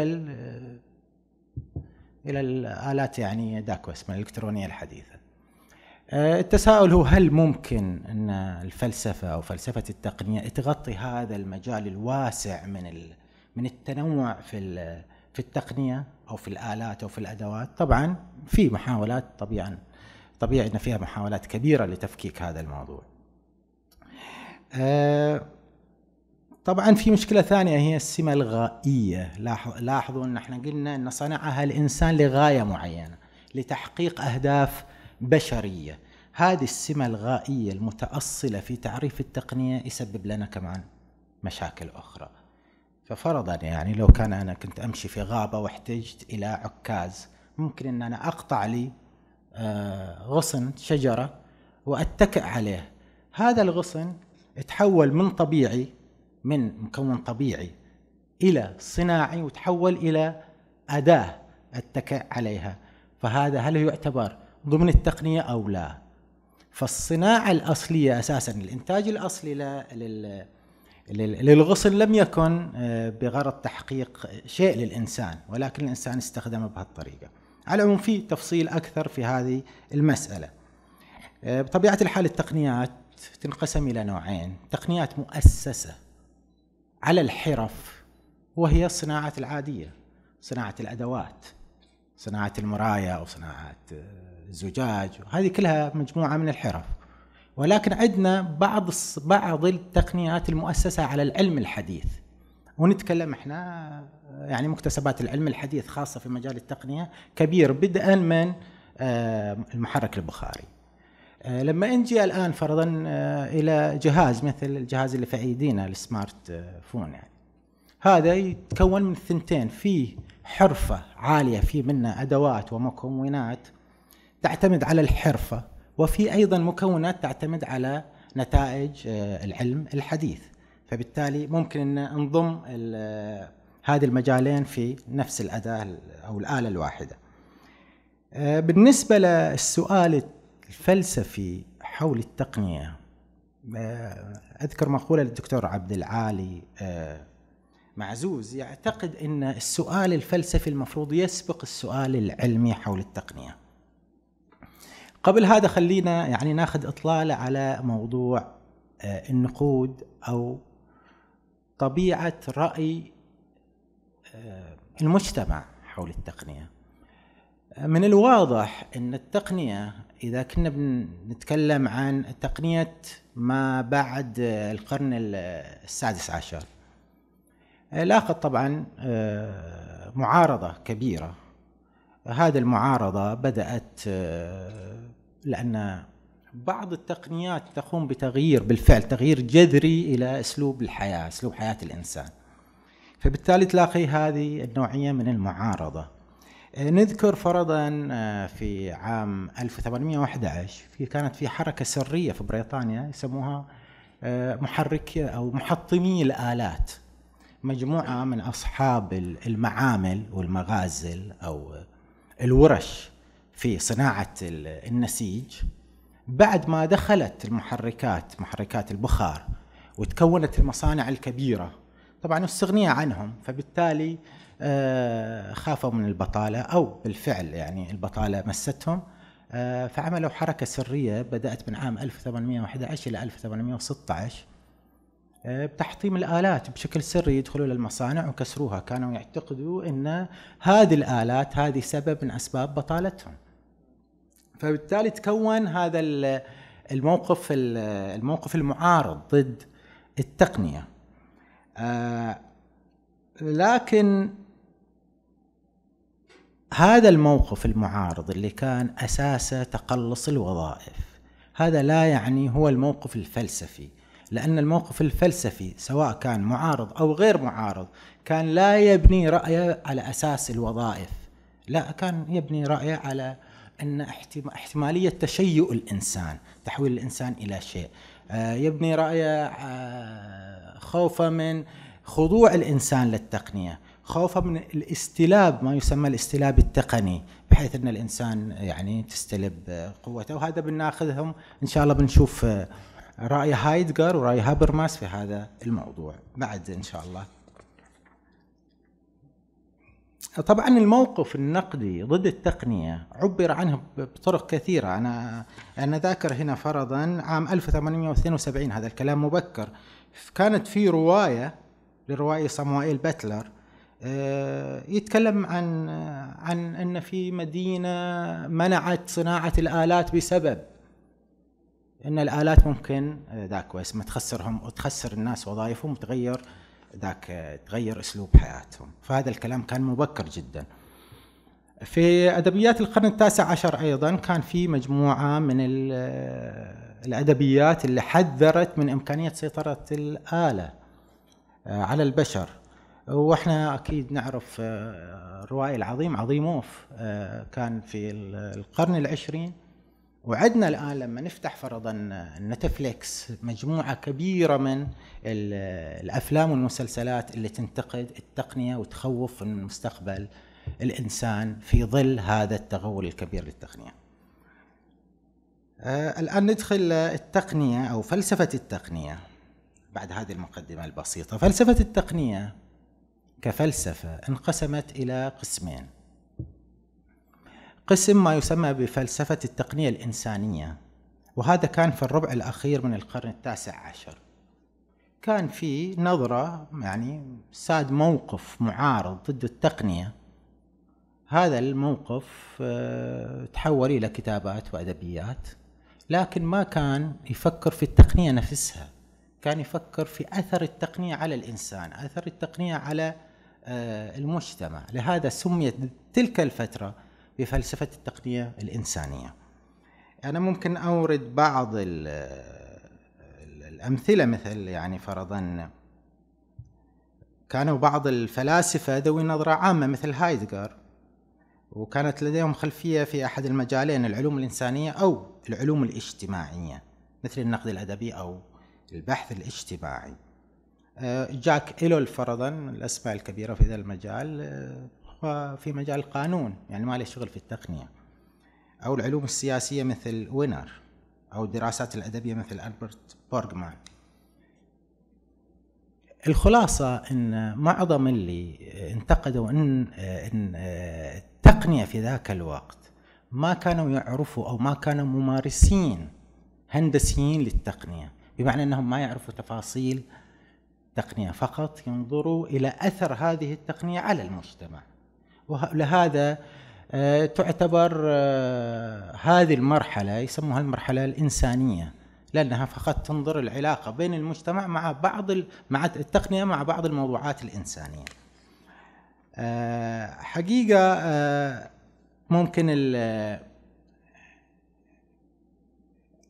إلى الآلات يعني داكو اسمها الإلكترونية الحديثة. التساؤل هو هل ممكن أن الفلسفة أو فلسفة التقنية تغطي هذا المجال الواسع من من التنوع في في التقنية أو في الآلات أو في الأدوات؟ طبعا في محاولات، طبيعا طبيعي أن فيها محاولات كبيرة لتفكيك هذا الموضوع. طبعا في مشكلة ثانية هي السمة الغائية. لاحظوا أن احنا قلنا أن صنعها الإنسان لغاية معينة لتحقيق أهداف بشرية. هذه السمة الغائية المتأصلة في تعريف التقنية يسبب لنا كمان مشاكل أخرى. ففرضا يعني لو كان أنا كنت أمشي في غابة واحتجت إلى عكاز، ممكن أن أنا أقطع لي غصن شجرة وأتكئ عليه. هذا الغصن تحول من طبيعي، من مكون طبيعي، إلى صناعي، وتحول إلى أداة أتكئ عليها. فهذا هل يعتبر ضمن التقنية أو لا؟ فالصناعة الأصلية أساساً الإنتاج الأصلي لل للغصن لم يكن بغرض تحقيق شيء للإنسان، ولكن الإنسان استخدمه بهالطريقة. على العموم في تفصيل أكثر في هذه المسألة. بطبيعة الحال التقنيات تنقسم إلى نوعين: تقنيات مؤسسة على الحرف، وهي الصناعة العادية، صناعة الأدوات، صناعة المرايا أو صناعة الزجاج، هذه كلها مجموعة من الحرف. ولكن عندنا بعض بعض التقنيات المؤسسة على العلم الحديث، ونتكلم احنا يعني مكتسبات العلم الحديث خاصة في مجال التقنية كبير، بدءا من المحرك البخاري. لما نجي الآن فرضا إلى جهاز مثل الجهاز اللي في أيدينا السمارت فون، يعني هذا يتكون من ثنتين: فيه حرفة عالية، فيه منها أدوات ومكونات تعتمد على الحرفة، وفي أيضا مكونات تعتمد على نتائج العلم الحديث. فبالتالي ممكن أن نضم هذه المجالين في نفس الأداة أو الآلة الواحدة. بالنسبة للسؤال الفلسفي حول التقنية، أذكر مقولة للدكتور عبد العالي معزوز يعتقد أن السؤال الفلسفي المفروض يسبق السؤال العلمي حول التقنية. قبل هذا خلينا يعني ناخذ إطلالة على موضوع النقود أو طبيعة رأي المجتمع حول التقنية. من الواضح أن التقنية إذا كنا بنتكلم عن تقنية ما بعد القرن السادس عشر، لاقت طبعا معارضة كبيرة. هذه المعارضة بدأت لأن بعض التقنيات تقوم بتغيير بالفعل تغيير جذري إلى أسلوب الحياة، أسلوب حياة الإنسان، فبالتالي تلاقي هذه النوعية من المعارضة. نذكر فرضا في عام ألف وثمانمئة وأحد عشر في كانت في حركة سرية في بريطانيا يسموها محرك أو محطمي الآلات، مجموعة من أصحاب المعامل والمغازل أو الورش في صناعة النسيج، بعد ما دخلت المحركات محركات البخار وتكونت المصانع الكبيرة طبعا استغنية عنهم، فبالتالي خافوا من البطالة أو بالفعل يعني البطالة مستهم، فعملوا حركة سرية بدأت من عام ألف وثمانمئة وأحد عشر إلى ألف وثمانمئة وستة عشر بتحطيم الآلات بشكل سري، يدخلوا للمصانع وكسروها. كانوا يعتقدوا أن هذه الآلات هذه سبب من أسباب بطالتهم، فبالتالي تكون هذا الموقف الموقف المعارض ضد التقنية. آه لكن هذا الموقف المعارض اللي كان أساسه تقلص الوظائف، هذا لا يعني هو الموقف الفلسفي، لأن الموقف الفلسفي سواء كان معارض أو غير معارض كان لا يبني رأيه على أساس الوظائف، لا، كان يبني رأيه على أن احتمالية تشيؤ الإنسان، تحويل الإنسان إلى شيء، يبني رأيه خوفا من خضوع الإنسان للتقنية، خوفا من الاستلاب، ما يسمى الاستلاب التقني، بحيث أن الإنسان يعني تستلب قوته. وهذا بناخذهم إن شاء الله، بنشوف رأي هايدغر ورأي هابرماس في هذا الموضوع بعد إن شاء الله. طبعا الموقف النقدي ضد التقنية عبر عنه بطرق كثيرة. أنا أنا ذاكر هنا فرضا عام ألف وثمانمئة واثنين وسبعين، هذا الكلام مبكر، كانت في رواية للروائي صاموئيل باتلر يتكلم عن عن أن في مدينة منعت صناعة الآلات بسبب أن الآلات ممكن ذاك واسمه تخسرهم وتخسر الناس وظائفهم وتغير ذاك تغير أسلوب حياتهم. فهذا الكلام كان مبكر جدا. في أدبيات القرن التاسع عشر أيضا كان في مجموعة من الأدبيات اللي حذرت من إمكانية سيطرة الآلة على البشر، وإحنا أكيد نعرف الروائي العظيم عظيموف كان في القرن العشرين، وعدنا الآن لما نفتح فرضا نتفليكس مجموعة كبيرة من الأفلام والمسلسلات اللي تنتقد التقنية وتخوف من مستقبل الإنسان في ظل هذا التغول الكبير للتقنية. آه الآن ندخل التقنية أو فلسفة التقنية بعد هذه المقدمة البسيطة. فلسفة التقنية كفلسفة انقسمت إلى قسمين. قسم ما يسمى بفلسفة التقنية الإنسانية، وهذا كان في الربع الأخير من القرن التاسع عشر. كان في نظرة يعني ساد موقف معارض ضد التقنية. هذا الموقف تحول إلى كتابات وأدبيات، لكن ما كان يفكر في التقنية نفسها، كان يفكر في أثر التقنية على الإنسان، أثر التقنية على المجتمع. لهذا سميت تلك الفترة بفلسفة التقنية الإنسانية. أنا ممكن أورد بعض الأمثلة، مثل يعني فرضاً كانوا بعض الفلاسفة ذوي نظرة عامة مثل هايدغر، وكانت لديهم خلفية في أحد المجالين، العلوم الإنسانية أو العلوم الاجتماعية مثل النقد الأدبي أو البحث الاجتماعي. جاك إيلول فرضاً الأسماء الكبيرة في ذا المجال، وفي مجال القانون يعني ما له شغل في التقنية، أو العلوم السياسية مثل وينر، أو الدراسات الأدبية مثل ألبرت بورغمان. الخلاصة أن معظم اللي انتقدوا أن أن التقنية في ذاك الوقت ما كانوا يعرفوا أو ما كانوا ممارسين هندسيين للتقنية، بمعنى أنهم ما يعرفوا تفاصيل التقنية، فقط ينظروا إلى أثر هذه التقنية على المجتمع. ولهذا تعتبر هذه المرحلة يسموها المرحلة الإنسانية، لأنها فقط تنظر العلاقة بين المجتمع مع بعض مع التقنية مع بعض الموضوعات الإنسانية. حقيقة ممكن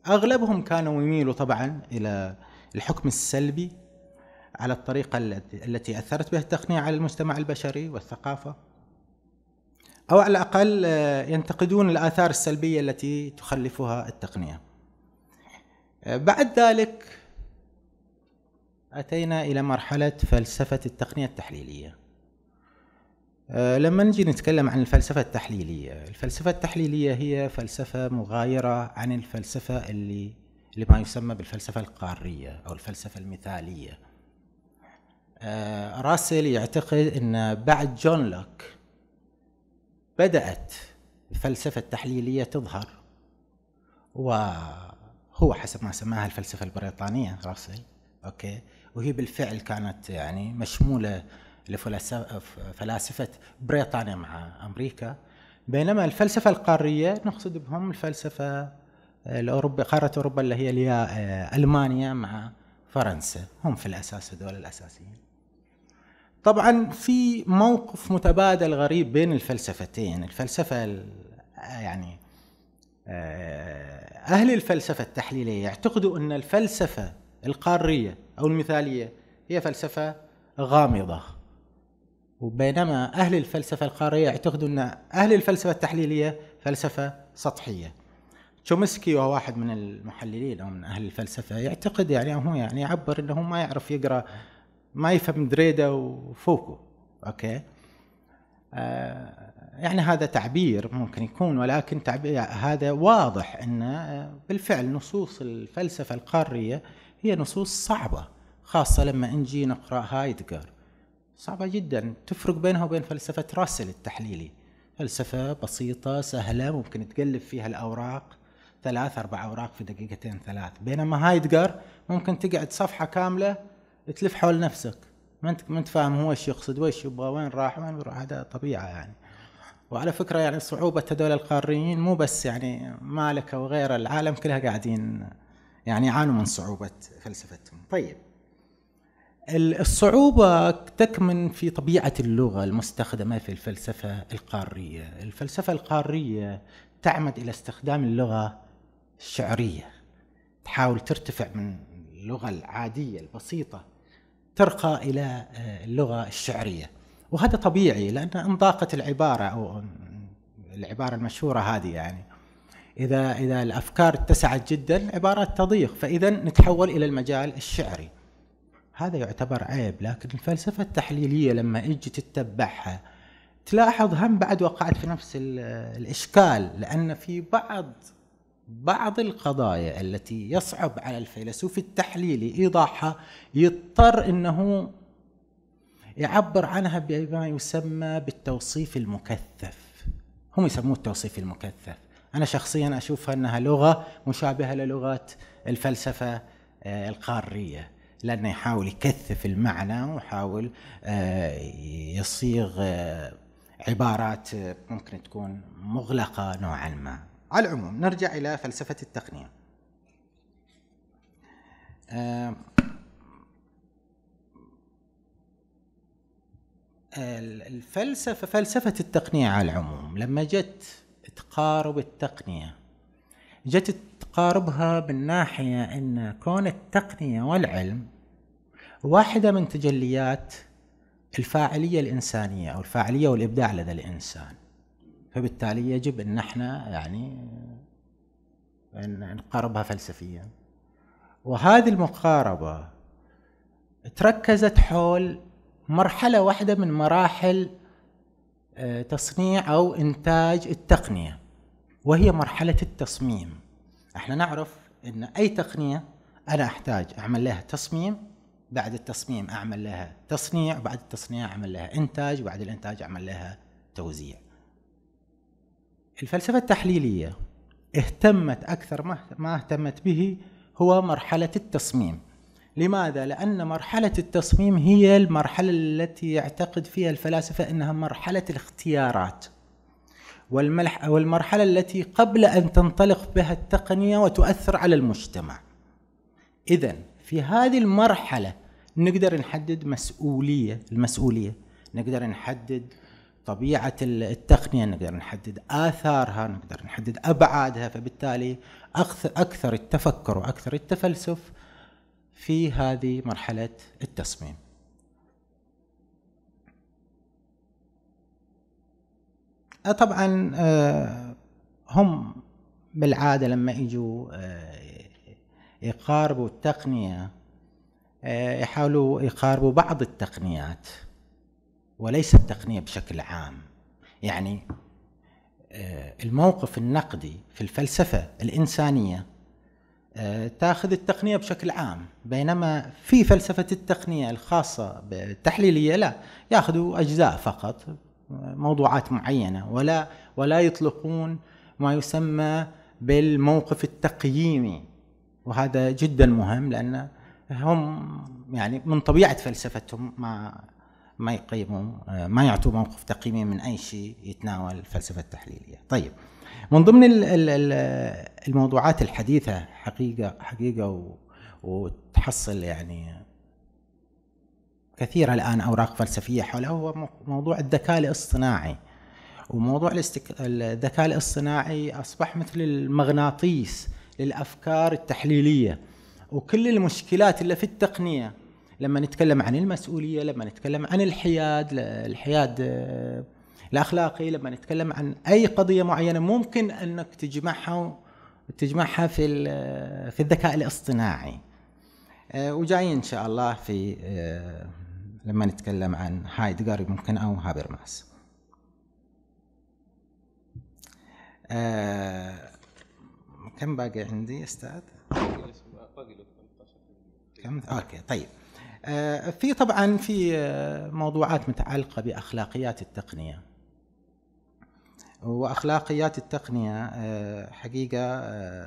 أغلبهم كانوا يميلوا طبعا إلى الحكم السلبي على الطريقة التي أثرت بها التقنية على المجتمع البشري والثقافة، أو على الأقل ينتقدون الآثار السلبية التي تخلفها التقنية. بعد ذلك أتينا إلى مرحلة فلسفة التقنية التحليلية. لما نجي نتكلم عن الفلسفة التحليلية، الفلسفة التحليلية هي فلسفة مغايرة عن الفلسفة اللي لما يسمى بالفلسفة القارية أو الفلسفة المثالية. راسل يعتقد أن بعد جون لوك بدأت الفلسفة التحليلية تظهر، وهو حسب ما سماها الفلسفة البريطانية راسل، أوكي، وهي بالفعل كانت يعني مشمولة لفلاسفة بريطانيا مع أمريكا. بينما الفلسفة القارية نقصد بهم الفلسفة الأوروبية، قارة أوروبا اللي هي اللي ألمانيا مع فرنسا، هم في الأساس هذول الأساسيين. طبعا في موقف متبادل غريب بين الفلسفتين. الفلسفة يعني أهل الفلسفة التحليلية يعتقدوا أن الفلسفة القارية أو المثالية هي فلسفة غامضة، وبينما أهل الفلسفة القارية يعتقدوا أن أهل الفلسفة التحليلية فلسفة سطحية. تشومسكي وهو واحد من المحللين أو من أهل الفلسفة يعتقد يعني هو يعني يعبر أنه ما يعرف يقرأ، ما يفهم دريدا وفوكو، أوكي. آه يعني هذا تعبير ممكن يكون، ولكن تعبير هذا واضح أن بالفعل نصوص الفلسفة القارية هي نصوص صعبة، خاصة لما نجي نقرأ هايدغر، صعبة جدا، تفرق بينها وبين فلسفة راسل التحليلي. فلسفة بسيطة سهلة ممكن تقلب فيها الأوراق ثلاث أربع أوراق في دقيقتين ثلاث، بينما هايدغر ممكن تقعد صفحة كاملة تلف حول نفسك، ما انت ما انت فاهم هو ايش يقصد وايش يبغى وين راح وين بيروح. هذا طبيعة يعني. وعلى فكرة يعني صعوبة هذول القاريين مو بس يعني مالكة وغيره، العالم كلها قاعدين يعني يعانوا من صعوبة فلسفتهم. طيب، الصعوبة تكمن في طبيعة اللغة المستخدمة في الفلسفة القارية. الفلسفة القارية تعمد إلى استخدام اللغة الشعرية، تحاول ترتفع من اللغة العادية البسيطة ترقى إلى اللغة الشعرية، وهذا طبيعي لأن انضاقت العبارة أو العبارة المشهورة هذه، يعني إذا إذا الأفكار اتسعت جدا العبارات تضيق، فإذا نتحول إلى المجال الشعري. هذا يعتبر عيب. لكن الفلسفة التحليلية لما اجي تتبعها تلاحظ هم بعد وقعت في نفس الإشكال، لأن في بعض بعض القضايا التي يصعب على الفيلسوف التحليلي إيضاحها يضطر أنه يعبر عنها بما يسمى بالتوصيف المكثف. هم يسموه التوصيف المكثف. أنا شخصيا أشوفها أنها لغة مشابهة للغة الفلسفة القارية، لأنه يحاول يكثف المعنى ويحاول يصيغ عبارات ممكن تكون مغلقة نوعا ما. على العموم نرجع إلى فلسفة التقنية. الفلسفة فلسفة التقنية على العموم لما جت تقارب التقنية، جت تقاربها من ناحية أن كون التقنية والعلم واحدة من تجليات الفاعلية الإنسانية أو الفاعلية والإبداع لدى الإنسان، فبالتالي يجب أن احنا يعني أن نقاربها فلسفيا. وهذه المقاربة تركزت حول مرحلة واحدة من مراحل تصنيع أو إنتاج التقنية، وهي مرحلة التصميم. احنا نعرف أن أي تقنية أنا أحتاج أعمل لها تصميم، بعد التصميم أعمل لها تصنيع، بعد التصنيع أعمل لها إنتاج، بعد الإنتاج أعمل لها توزيع. الفلسفة التحليلية اهتمت أكثر ما اهتمت به هو مرحلة التصميم. لماذا؟ لأن مرحلة التصميم هي المرحلة التي يعتقد فيها الفلاسفة أنها مرحلة الاختيارات، والمرحلة التي قبل أن تنطلق بها التقنية وتؤثر على المجتمع. إذن في هذه المرحلة نقدر نحدد مسؤولية المسؤولية، نقدر نحدد طبيعة التقنية، نقدر نحدد آثارها، نقدر نحدد أبعادها، فبالتالي أكثر التفكر وأكثر التفلسف في هذه مرحلة التصميم. طبعا هم بالعادة لما يجوا يقاربوا التقنية يحاولوا يقاربوا بعض التقنيات وليس التقنية بشكل عام. يعني الموقف النقدي في الفلسفة الإنسانية تأخذ التقنية بشكل عام، بينما في فلسفة التقنية الخاصة بالتحليلية لا، يأخذوا أجزاء فقط، موضوعات معينة، ولا ولا يطلقون ما يسمى بالموقف التقييمي. وهذا جدا مهم، لأن هم يعني من طبيعة فلسفتهم ما ما يقيموا ما يعطوا موقف تقييمي من أي شيء يتناول الفلسفة التحليلية. طيب، من ضمن الموضوعات الحديثة حقيقة حقيقة وتحصل يعني كثيرة الآن أوراق فلسفية حوله هو موضوع الذكاء الاصطناعي. وموضوع الذكاء الاصطناعي أصبح مثل المغناطيس للأفكار التحليلية، وكل المشكلات اللي في التقنية لما نتكلم عن المسؤولية، لما نتكلم عن الحياد الحياد الأخلاقي، لما نتكلم عن أي قضية معينة ممكن أنك تجمعها تجمعها في في الذكاء الاصطناعي. وجاي إن شاء الله في لما نتكلم عن هايدغر ممكن أو هابرماس. كم باقي عندي أستاذ؟ كم؟ أوكي. طيب، في طبعا في موضوعات متعلقة بأخلاقيات التقنية. وأخلاقيات التقنية حقيقة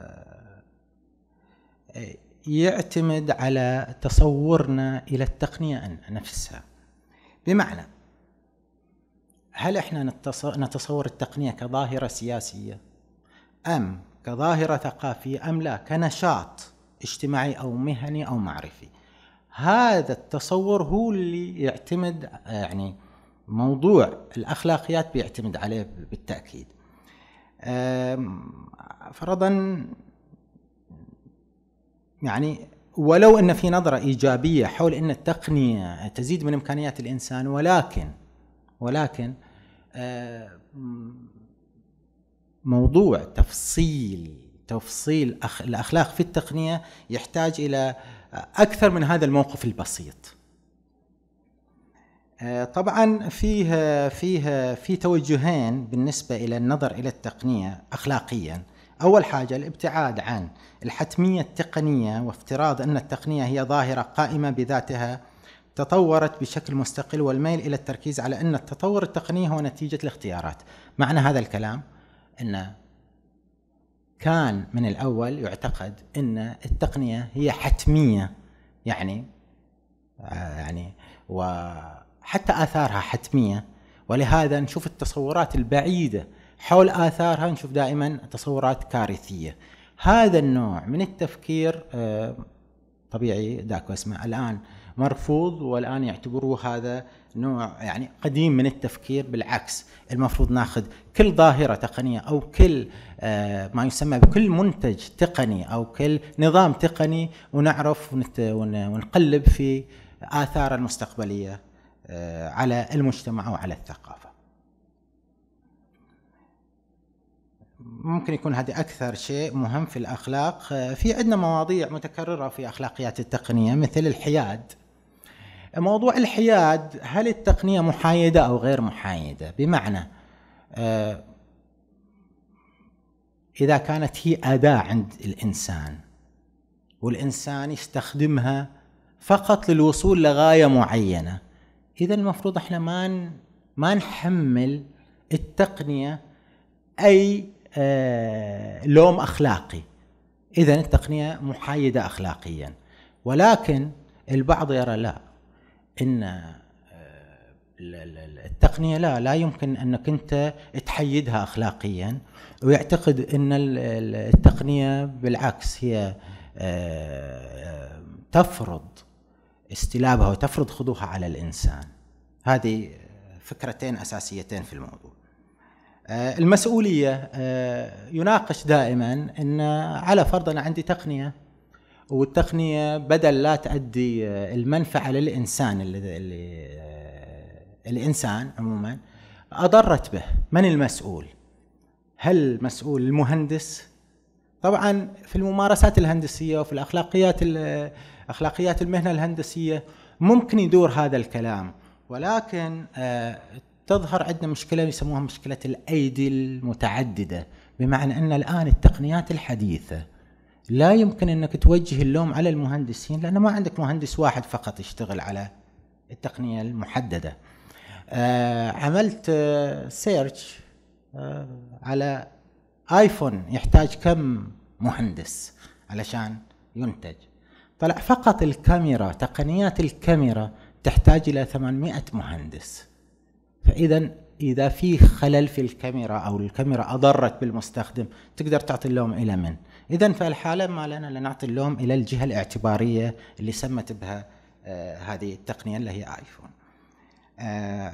يعتمد على تصورنا إلى التقنية نفسها. بمعنى، هل احنا نتصور التقنية كظاهرة سياسية أم كظاهرة ثقافية أم لا كنشاط اجتماعي أو مهني أو معرفي؟ هذا التصور هو اللي يعتمد، يعني موضوع الأخلاقيات بيعتمد عليه بالتأكيد. فرضا يعني ولو أن في نظرة إيجابية حول أن التقنية تزيد من إمكانيات الإنسان، ولكن ولكن موضوع تفصيل تفصيل الأخلاق في التقنية يحتاج إلى أكثر من هذا الموقف البسيط. طبعا فيه فيه في توجهين بالنسبة إلى النظر إلى التقنية أخلاقيا. أول حاجة الابتعاد عن الحتمية التقنية، وافتراض أن التقنية هي ظاهرة قائمة بذاتها تطورت بشكل مستقل، والميل إلى التركيز على أن التطور التقني هو نتيجة الاختيارات. معنى هذا الكلام أن كان من الأول يعتقد أن التقنية هي حتمية، يعني يعني وحتى آثارها حتمية، ولهذا نشوف التصورات البعيدة حول آثارها نشوف دائما تصورات كارثية. هذا النوع من التفكير طبيعي داك اسمه الآن مرفوض، والآن يعتبروه هذا نوع يعني قديم من التفكير. بالعكس، المفروض ناخذ كل ظاهرة تقنية أو كل ما يسمى بكل منتج تقني أو كل نظام تقني ونعرف ونقلب في آثار المستقبلية على المجتمع وعلى الثقافة. ممكن يكون هذا أكثر شيء مهم في الأخلاق. في عندنا مواضيع متكررة في أخلاقيات التقنية مثل الحياد. موضوع الحياد، هل التقنية محايدة أو غير محايدة؟ بمعنى إذا كانت هي أداة عند الإنسان والإنسان يستخدمها فقط للوصول لغاية معينة، إذا المفروض إحنا ما ما نحمل التقنية أي لوم أخلاقي. إذا التقنية محايدة أخلاقيا. ولكن البعض يرى لا، إن التقنية لا لا يمكن أنك أنت تحيدها أخلاقيا، ويعتقد أن التقنية بالعكس هي تفرض استلابها وتفرض خضوعها على الإنسان. هذه فكرتين أساسيتين في الموضوع. المسؤولية يناقش دائما أن على فرض أنا عندي تقنية، والتقنية بدل لا تؤدي المنفعة للإنسان اللي, اللي الإنسان عموما أضرت به، من المسؤول؟ هل مسؤول المهندس؟ طبعا في الممارسات الهندسية وفي الأخلاقيات أخلاقيات المهنة الهندسية ممكن يدور هذا الكلام، ولكن تظهر عندنا مشكلة يسموها مشكلة الأيدي المتعددة، بمعنى أن الآن التقنيات الحديثة لا يمكن أنك توجه اللوم على المهندسين، لأن ما عندك مهندس واحد فقط يشتغل على التقنية المحددة. آه عملت آه سيرش آه على آيفون يحتاج كم مهندس علشان ينتج، طلع فقط الكاميرا، تقنيات الكاميرا تحتاج إلى ثمانمائة مهندس. فإذا إذا في خلل في الكاميرا أو الكاميرا أضرت بالمستخدم تقدر تعطي اللوم إلى من؟ إذن في الحالة ما لنا لنعطي اللوم إلى الجهة الاعتبارية اللي سمت بها آه هذه التقنية اللي هي آيفون. آه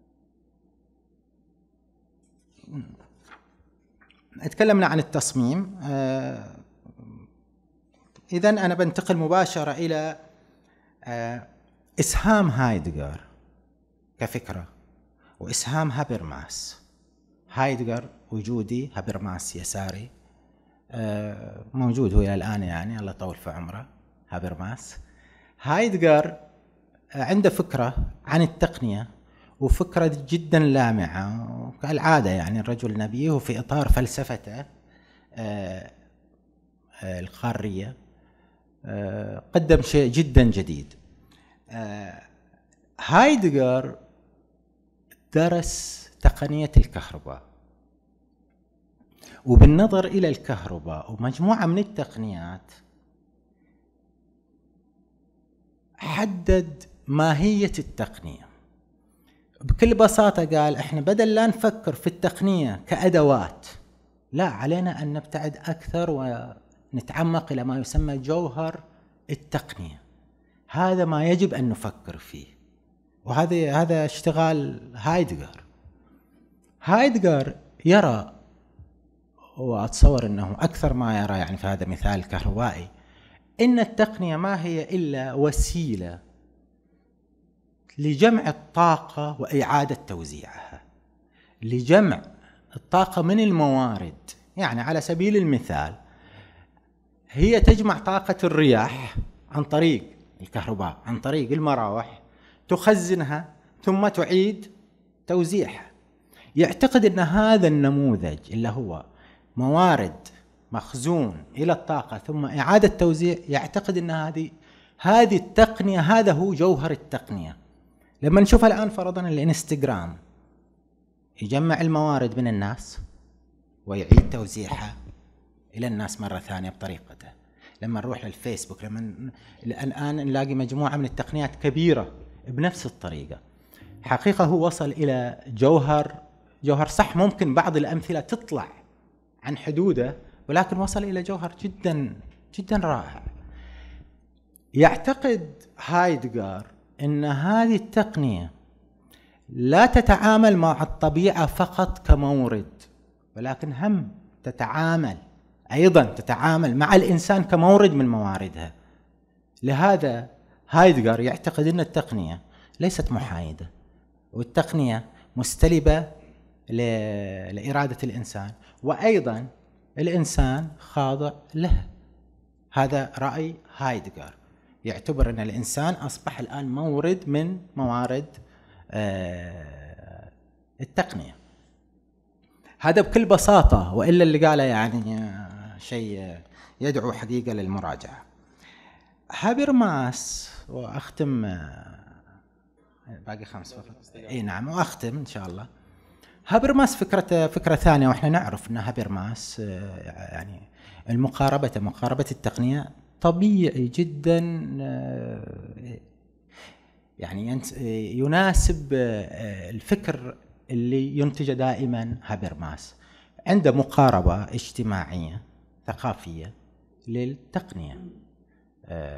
اتكلمنا عن التصميم. آه إذن أنا بنتقل مباشرة إلى آه إسهام هايدغر كفكرة وإسهام هابرماس. هايدغر وجودي، هابرماس يساري، آه موجود هو إلى الآن، يعني الله يطول في عمره هابرماس. هايدغر عنده فكرة عن التقنية وفكرة جدا لامعة كالعادة، يعني الرجل نبيه وفي إطار فلسفته آه آه القارية آه قدم شيء جدا جديد. آه هايدغر درس تقنية الكهرباء، وبالنظر إلى الكهرباء ومجموعة من التقنيات حدد ماهية التقنية. بكل بساطة قال إحنا بدل لا نفكر في التقنية كأدوات، لا، علينا أن نبتعد أكثر ونتعمق إلى ما يسمى جوهر التقنية. هذا ما يجب أن نفكر فيه، وهذا هذا اشتغال هايدغر. هايدغر يرى، وأتصور أنه أكثر ما يرى يعني في هذا مثال كهربائي، إن التقنية ما هي إلا وسيلة لجمع الطاقة وإعادة توزيعها، لجمع الطاقة من الموارد. يعني على سبيل المثال هي تجمع طاقة الرياح عن طريق الكهرباء، عن طريق المراوح، تخزنها ثم تعيد توزيعها. يعتقد أن هذا النموذج اللي هو موارد مخزون إلى الطاقة ثم إعادة توزيع، يعتقد أن هذه هذه التقنية، هذا هو جوهر التقنية. لما نشوفها الآن فرضاً الانستغرام يجمع الموارد من الناس ويعيد توزيعها إلى الناس مرة ثانية بطريقته. لما نروح للفيسبوك، لما الآن نلاقي مجموعة من التقنيات كبيرة بنفس الطريقة. حقيقة هو وصل إلى جوهر جوهر صح، ممكن بعض الأمثلة تطلع عن حدوده، ولكن وصل إلى جوهر جدا جدا رائع. يعتقد هايدغر أن هذه التقنية لا تتعامل مع الطبيعة فقط كمورد، ولكن هم تتعامل أيضا تتعامل مع الإنسان كمورد من مواردها. لهذا هايدغر يعتقد أن التقنية ليست محايدة، والتقنية مستلبة لإرادة الإنسان، وأيضا الإنسان خاضع له. هذا رأي هايدغر، يعتبر أن الإنسان أصبح الآن مورد من موارد التقنية. هذا بكل بساطة، وإلا اللي قاله يعني شيء يدعو حقيقة للمراجعة. هابرماس، وأختم باقي خمس فقط، اي نعم، واختم ان شاء الله. هابرماس فكرة فكرة ثانية، واحنا نعرف ان هابرماس يعني المقاربة مقاربة التقنية طبيعي جدا، يعني يناسب الفكر اللي ينتج دائما هابرماس. عنده مقاربة اجتماعية ثقافية للتقنية،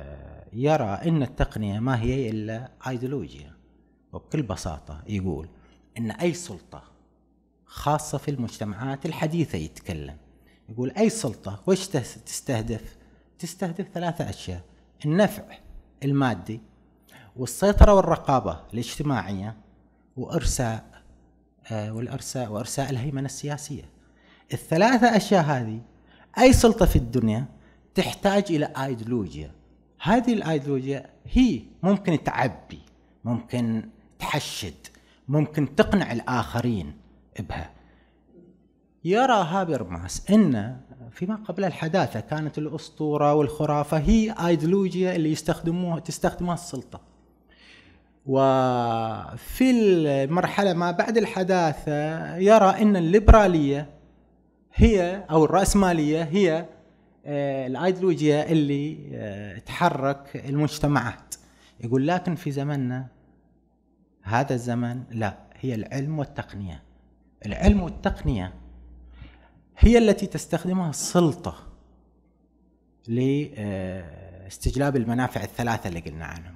يرى ان التقنية ما هي الا ايديولوجيا. وبكل بساطة يقول إن أي سلطة خاصة في المجتمعات الحديثة يتكلم يقول أي سلطة وش تستهدف؟ تستهدف ثلاثة أشياء: النفع المادي، والسيطرة والرقابة الاجتماعية، وإرساء آه والإرساء وإرساء الهيمنة السياسية. الثلاثة أشياء هذه أي سلطة في الدنيا تحتاج إلى أيديولوجيا. هذه الأيديولوجيا هي ممكن تعبي، ممكن تحشد، ممكن تقنع الآخرين بها. يرى هابرماس أن فيما قبل الحداثة كانت الأسطورة والخرافة هي أيديولوجيا اللي يستخدموها تستخدمها السلطة، وفي المرحلة ما بعد الحداثة يرى أن الليبرالية هي أو الرأسمالية هي الأيديولوجيا اللي تحرك المجتمعات. يقول لكن في زمننا هذا الزمن لا، هي العلم والتقنية. العلم والتقنية هي التي تستخدمها السلطة لاستجلاب المنافع الثلاثة اللي قلنا عنهم،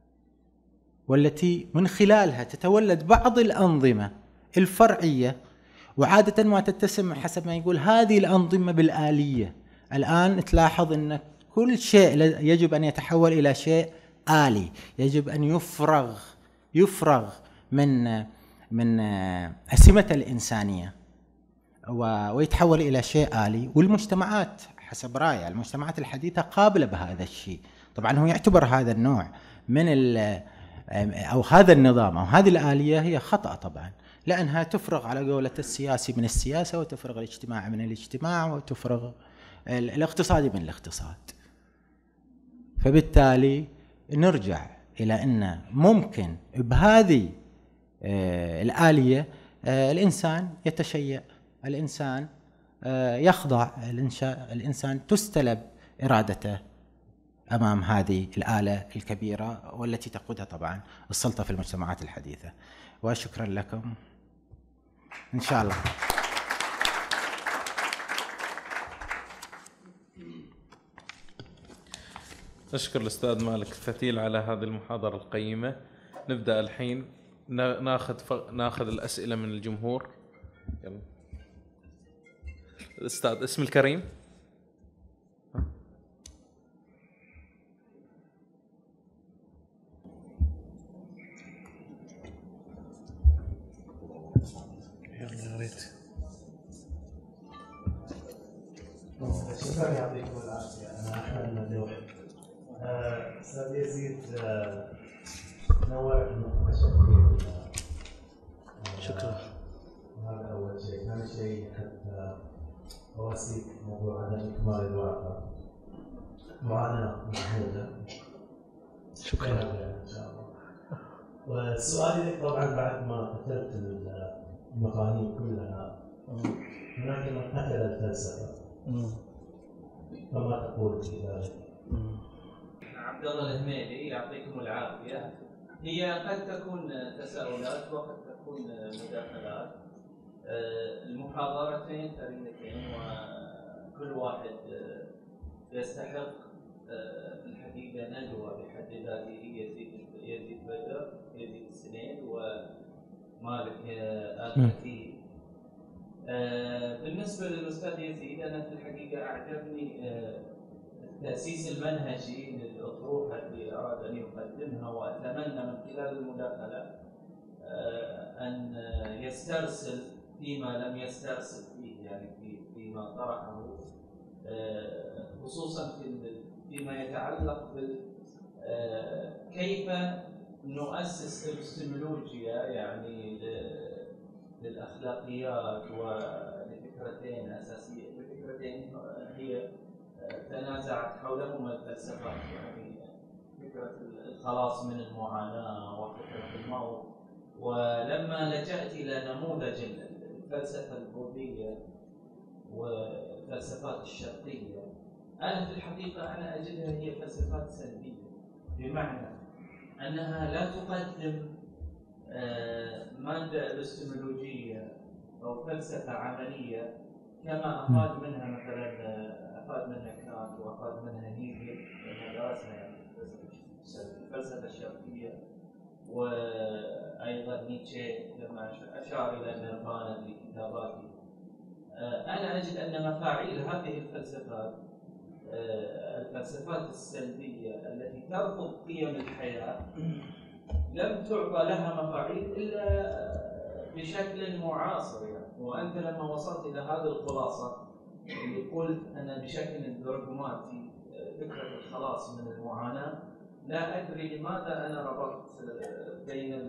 والتي من خلالها تتولد بعض الأنظمة الفرعية، وعادة ما تتسم حسب ما يقول هذه الأنظمة بالآلية. الآن تلاحظ أن كل شيء يجب أن يتحول إلى شيء آلي، يجب أن يفرغ يفرغ من من أسمة الإنسانية ويتحول إلى شيء آلي. والمجتمعات حسب رأي المجتمعات الحديثة قابلة بهذا الشيء. طبعا هو يعتبر هذا النوع من أو هذا النظام أو هذه الآلية هي خطأ طبعا، لأنها تفرغ على قولة السياسي من السياسة، وتفرغ الاجتماعي من الاجتماع، وتفرغ الاقتصادي من الاقتصاد. فبالتالي نرجع إلى أن ممكن بهذه الآلية الإنسان يتشيع، الإنسان يخضع، الإنسان تستلب إرادته أمام هذه الآلة الكبيرة والتي تقودها طبعا السلطة في المجتمعات الحديثة. وشكرا لكم إن شاء الله.
أشكر الأستاذ مالك الفتيل على هذه المحاضرة القيمة. نبدأ الحين ناخذ ف... ناخذ الأسئلة من الجمهور. يلا الأستاذ اسم الكريم. يلا يا ريت.
شكرا يعطيكم العافية. أنا أحمد المدوحي. أستاذ يزيد نوع النقطة الشخصية.
شكرا.
هذا أول شيء. ثاني شيء حتى أواسيك موضوع عدم إكمال الواقع معاناة محمودة.
شكرا
إن شاء الله. وسؤالي طبعا بعد ما قتلت المفاهيم كلها هناك من قتل الفلسفة، فما تقول في ذلك؟
عبد الله الهميدي يعطيكم العافية. هي قد تكون تساؤلات وقد تكون مداخلات. المحاضرتين ثريتين وكل واحد يستحق في الحقيقة ندوة بحد ذاته. يزيد يزيد بدر، يزيد السنين، ومالك آخرتي. بالنسبة للأستاذ يزيد أنا في الحقيقة أعجبني التأسيس المنهجي للأطروحة اللي أراد أن يقدمها، وأتمنى من خلال المداخلة أن يسترسل فيما لم يسترسل فيه، يعني في فيما طرحه، خصوصا في فيما يتعلق بال كيف نؤسس إبستمولوجيا يعني للأخلاقيات ولفكرتين أساسية، لفكرتين هي تنازعت حولهما الفلسفات، يعني فكرة الخلاص من المعاناة وفكرة الموت. ولما لجأت إلى نموذج الفلسفة البوذية والفلسفات الشرقية، أنا في الحقيقة أنا أجدها هي فلسفات سلبية، بمعنى أنها لا تقدم مادة إبستمولوجية أو فلسفة عملية كما أفاد منها مثلا أفاد منها كانت وأفاد منها هيجل، لأنها درسنا يعني الفلسفة الشرقية وأيضا نيتشه لما أشار إلى النيرفانا في كتاباته. أنا أجد أن مفاعيل هذه الفلسفات الفلسفات السلبية التي ترفض قيم الحياة لم تعطى لها مفاعيل إلا بشكل معاصر يعني. وأنت لما وصلت إلى هذه الخلاصة اللي قلت أنا بشكل دراغماتي فكرة الخلاص من المعاناة، لا أدري لماذا أنا ربطت بين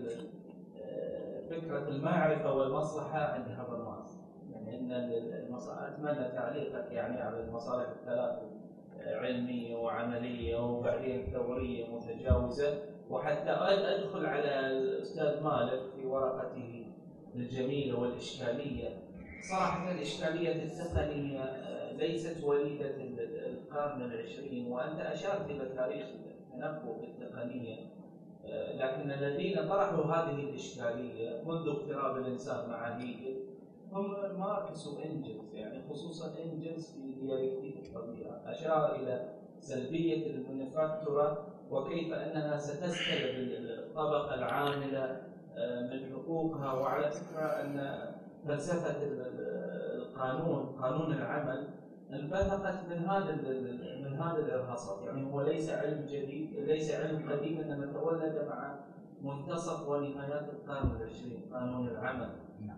فكرة المعرفة والمصلحة عند هابرماس. يعني أن المصالح، أتمنى تعليقك يعني على المصالح الثلاث، علمية وعملية وبعدين ثورية متجاوزة. وحتى أدخل على الأستاذ مالك في ورقته الجميلة والإشكالية. صراحة الإشكالية التقنية ليست وليدة القرن العشرين، وأنت أشرت إلى تاريخ التنبؤ بالتقنية، لكن الذين طرحوا هذه الإشكالية منذ اقتراب الإنسان مع هيجل هم ماركس وإنجلز، يعني خصوصا إنجلز في ديالكتيك الطبيعة أشار إلى سلبية المانيفاكتورة وكيف أنها ستسلب الطبقة العاملة من حقوقها. وعلى فكرة أن فلسفة القانون، قانون العمل، انبثقت من هذا من هذا الإرهاصات. يعني هو ليس علم جديد، ليس علم قديم، إنما تولد مع منتصف ونهايات القرن العشرين قانون العمل.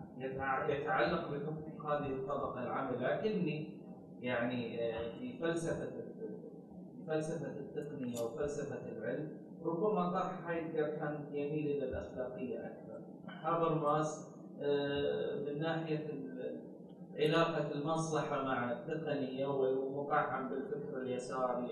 يتعلق بحقوق هذه الطبقة العاملة. لكني يعني في فلسفة فلسفة التقنية وفلسفة العلم ربما طرح هايدجر كان يميل إلى الأخلاقية أكثر. هابرماس من ناحية علاقة المصلحة مع التقنية والمطعم بالفكر اليساري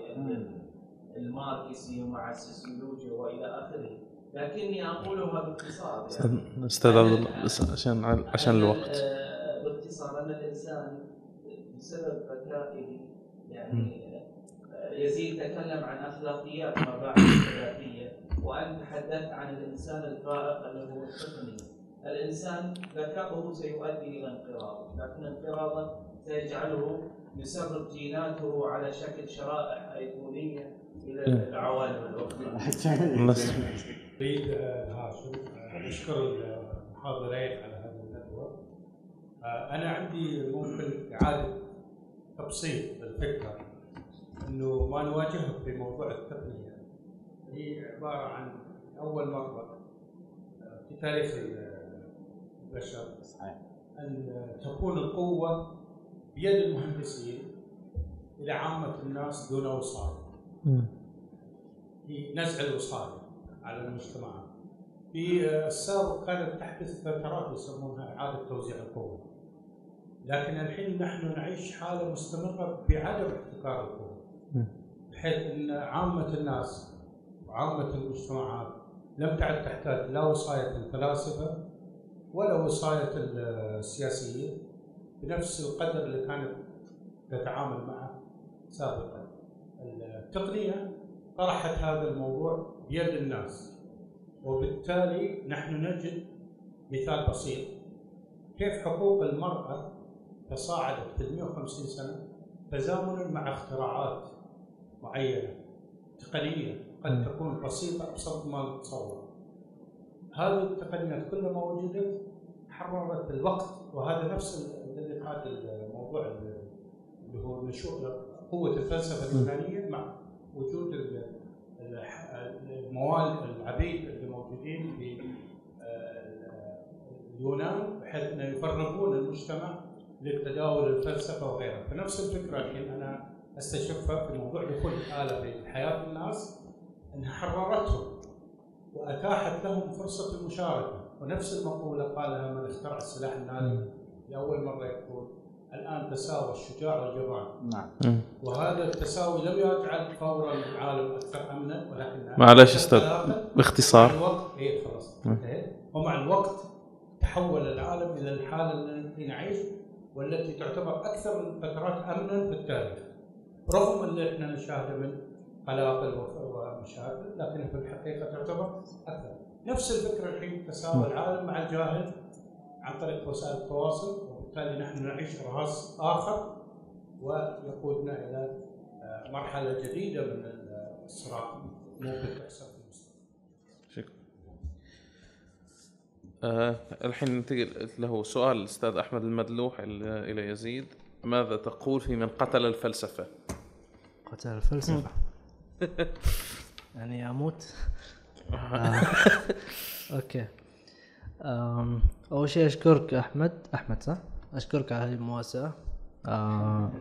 الماركسي ومع السوسيولوجيا وإلى آخره. لكني أقولها باختصار يعني
أستاذ عبد الله عشان عشان الوقت.
باختصار أن الإنسان بسبب ذكائه يعني يزيد تكلم عن أخلاقيات مباحث الثلاثية، وأنت تحدثت عن الإنسان الفائق اللي هو التقني. الإنسان ذكاؤه سيؤدي إلى انقراض، لكن انقراضه سيجعله يسرب جيناته على شكل شرائح أيقونية إلى العوالم الأخرى.
أريد هاشم أشكر المحاضرين على هذا الندوة. أنا عندي ممكن إعادة تبسيط للفكرة، إنه ما نواجهه في موضوع التقنية هي عبارة عن أول مرة في تاريخ البشر أن تكون القوة بيد المهندسين إلى عامة الناس دون وصاية. في نزع الوصاية على المجتمعات. في السابق كانت تحدث فترات يسمونها إعادة توزيع القوة، لكن الحين نحن نعيش حالة مستمرة بعدم احتكار القوة، بحيث أن عامة الناس وعامة المجتمعات لم تعد تحتاج لا وصاية الفلاسفة ولا وصاية السياسيين بنفس القدر اللي كانت تتعامل معه سابقا. التقنية طرحت هذا الموضوع بيد الناس، وبالتالي نحن نجد مثال بسيط كيف حقوق المرأة تصاعدت في مئة وخمسين سنة تزامنا مع اختراعات معينة تقنية قد تكون بسيطة أبسط ما نتصور. هذه التقنيات كلما وجدت حررت الوقت، وهذا نفس الذي قاد الموضوع اللي هو نشوء قوة الفلسفة اليونانية مع وجود الموال العبيد اللي موجودين في اليونان، بحيث أن يفرغون المجتمع لتداول الفلسفة وغيرها. فنفس الفكرة الحين أنا استشفها في موضوع دخول الآلة في حياة الناس، أنها حررتهم وأتاحت لهم فرصة المشاركة. ونفس المقولة قالها من اخترع السلاح الناري لأول مرة يقول الآن تساوى الشجاع والجبان.
نعم.
وهذا التساوي لم يجعل فورا العالم أكثر أمنا، ولكن
معلش أستاذ باختصار.
الوقت إيه خلاص انتهيت. ومع الوقت تحول العالم إلى الحالة التي نعيش والتي تعتبر أكثر الفترات أمنا في التاريخ، رغم اللي احنا نشاهده من قلاقل ومشاكل، لكن في الحقيقة تعتبر أكثر. نفس الفكرة الحين تساوى العالم مع الجاهل عن طريق وسائل التواصل، وبالتالي نحن نعيش إرهاص آخر ويقودنا إلى مرحلة جديدة من الصراع ممكن تحصل في المستقبل.
شكرا. آه الحين ننتقل له سؤال الأستاذ أحمد المدلوح إلى يزيد. ماذا تقول في من قتل الفلسفة؟
قتل الفلسفة يعني أموت. آه. أوكي. أم. أول شيء أشكرك أحمد أحمد صح؟ أشكرك على هذه المواساة. آه.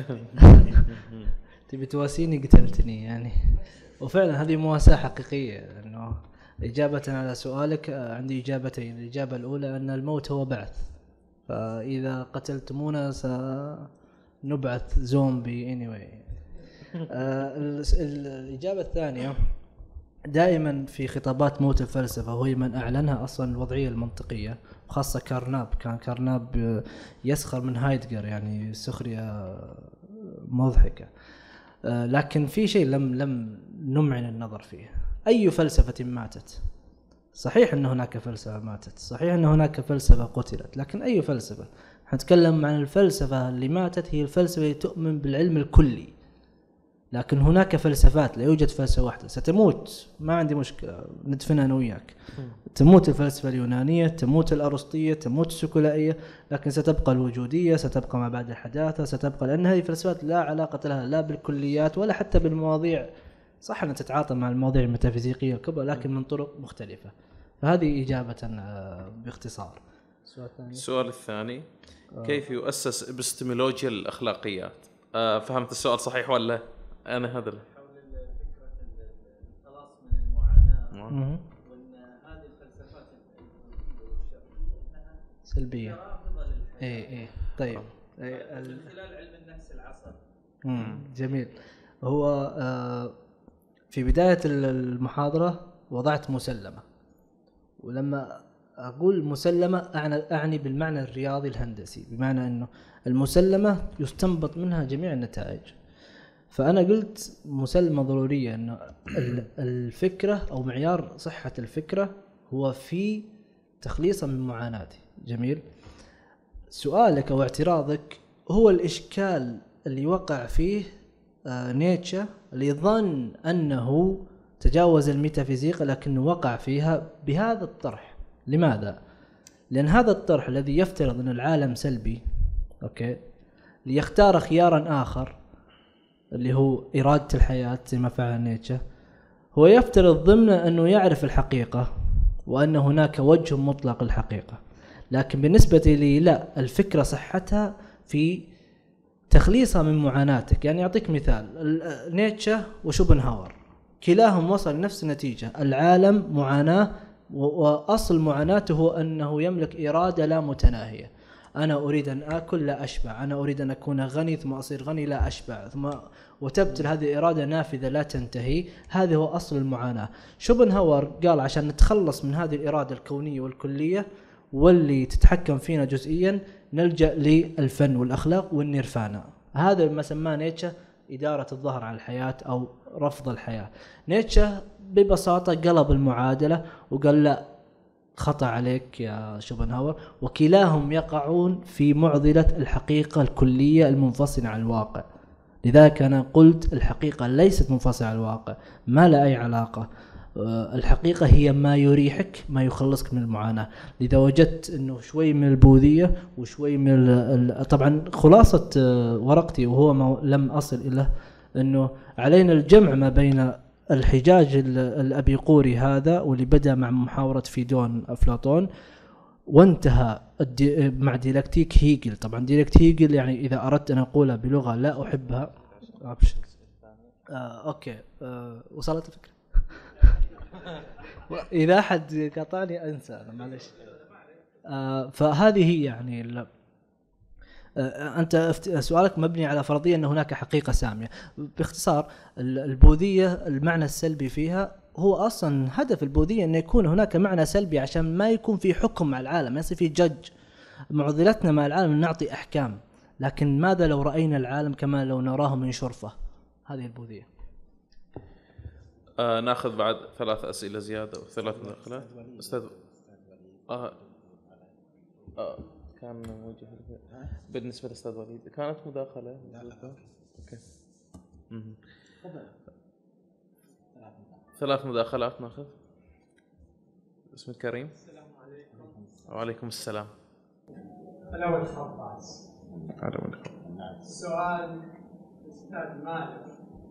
تبي تواسيني قتلتني يعني. وفعلا هذه مواساة حقيقية، لأنه إجابة على سؤالك عندي إجابتين. الإجابة الأولى أن الموت هو بعث، فإذا قتلتمونا سنبعث زومبي anyway. آه الإجابة الثانية، دائما في خطابات موت الفلسفة وهي من أعلنها أصلا الوضعية المنطقية، خاصة كارناب. كان كارناب يسخر من هايدغر يعني سخرية مضحكة. آه لكن في شيء لم لم نمعن النظر فيه. أي فلسفة ماتت؟ صحيح أن هناك فلسفة ماتت، صحيح أن هناك فلسفة قتلت، لكن أي فلسفة؟ نتكلم عن الفلسفة اللي ماتت، هي الفلسفة اللي تؤمن بالعلم الكلي. لكن هناك فلسفات، لا يوجد فلسفة واحدة ستموت، ما عندي مشكلة ندفنها أنا وياك. تموت الفلسفة اليونانية، تموت الأرسطية، تموت السكولائية، لكن ستبقى الوجودية، ستبقى ما بعد الحداثة، ستبقى، لأن هذه فلسفات لا علاقة لها لا بالكليات ولا حتى بالمواضيع. صح أن تتعاطى مع المواضيع الميتافيزيقية الكبرى لكن من طرق مختلفة. فهذه إجابة باختصار.
السؤال الثاني، كيف يؤسس ابستمولوجيا الأخلاقيات؟ آه فهمت السؤال صحيح ولا أنا هذا؟
حول فكرة الخلاص من المعاناة، وأن هذه الفلسفات
سلبية
رافضة للحياة.
إيه إيه طيب
إيه من خلال علم النفس العصبي.
امم جميل. هو آه في بداية المحاضرة وضعت مسلمة، ولما أقول مسلمة أعني, أعني بالمعنى الرياضي الهندسي، بمعنى أنه المسلمة يستنبط منها جميع النتائج. فأنا قلت مسلمة ضرورية أنه الفكرة أو معيار صحة الفكرة هو في تخليصها من معاناتي. جميل. سؤالك أو اعتراضك هو الإشكال اللي وقع فيه آه نيتشه، اللي ظن أنه تجاوز الميتافيزيقا لكنه وقع فيها بهذا الطرح. لماذا؟ لأن هذا الطرح الذي يفترض أن العالم سلبي، أوكي، ليختار خيارا آخر اللي هو إرادة الحياة زي ما فعل نيتشه، هو يفترض ضمن أنه يعرف الحقيقة وأن هناك وجه مطلق الحقيقة. لكن بالنسبة لي لا، الفكرة صحتها في تخليصها من معاناتك. يعني أعطيك مثال، نيتشه وشوبنهاور كلاهم وصل لنفس النتيجة، العالم معاناة، وأصل معاناته هو أنه يملك إرادة لا متناهية. أنا أريد أن آكل لا أشبع، أنا أريد أن أكون غني ثم أصير غني لا أشبع، ثم وتبتل هذه الإرادة نافذة لا تنتهي. هذا هو أصل المعاناة. شوبنهاور قال عشان نتخلص من هذه الإرادة الكونية والكلية واللي تتحكم فينا جزئيا نلجأ للفن والأخلاق والنيرفانا. هذا ما سماه نيتشه إدارة الظهر على الحياة أو رفض الحياة. نيتشه ببساطة قلب المعادلة وقال لا، خطأ عليك يا شوبنهاور، وكلاهم يقعون في معضلة الحقيقة الكلية المنفصلة عن الواقع. لذلك أنا قلت الحقيقة ليست منفصلة عن الواقع، ما لا أي علاقة. الحقيقة هي ما يريحك، ما يخلصك من المعاناة. لذا وجدت أنه شوي من البوذية وشوي من طبعا خلاصة ورقتي وهو ما لم أصل إليه أنه علينا الجمع ما بين الحجاج الأبيقوري هذا واللي بدأ مع محاورة فيدون أفلاطون وانتهى مع ديالكتيك هيجل. طبعا ديالكتيك هيجل يعني إذا أردت أن أقولها بلغة لا أحبها آه، أوكي آه، وصلت الفكرة. إذا أحد قطعني أنسى أنا معلش. آه، فهذه هي يعني أنت سؤالك مبني على فرضية أن هناك حقيقة سامية. باختصار البوذية المعنى السلبي فيها هو أصلا هدف البوذية أن يكون هناك معنى سلبي عشان ما يكون في حكم مع العالم، ما يصير في جج. معضلتنا مع العالم أن نعطي أحكام، لكن ماذا لو رأينا العالم كما لو نراه من شرفة؟ هذه البوذية.
آه ناخذ بعد ثلاث أسئلة زيادة وثلاث مداخلات. أستاذ آه. آه. كان موجه بالنسبة للأستاذ وليد كانت مداخلة. أوكي. ثلاث مداخلات ناخذ. اسمك كريم.
السلام عليكم.
وعليكم السلام.
أنا والخباز. السؤال أستاذ مالك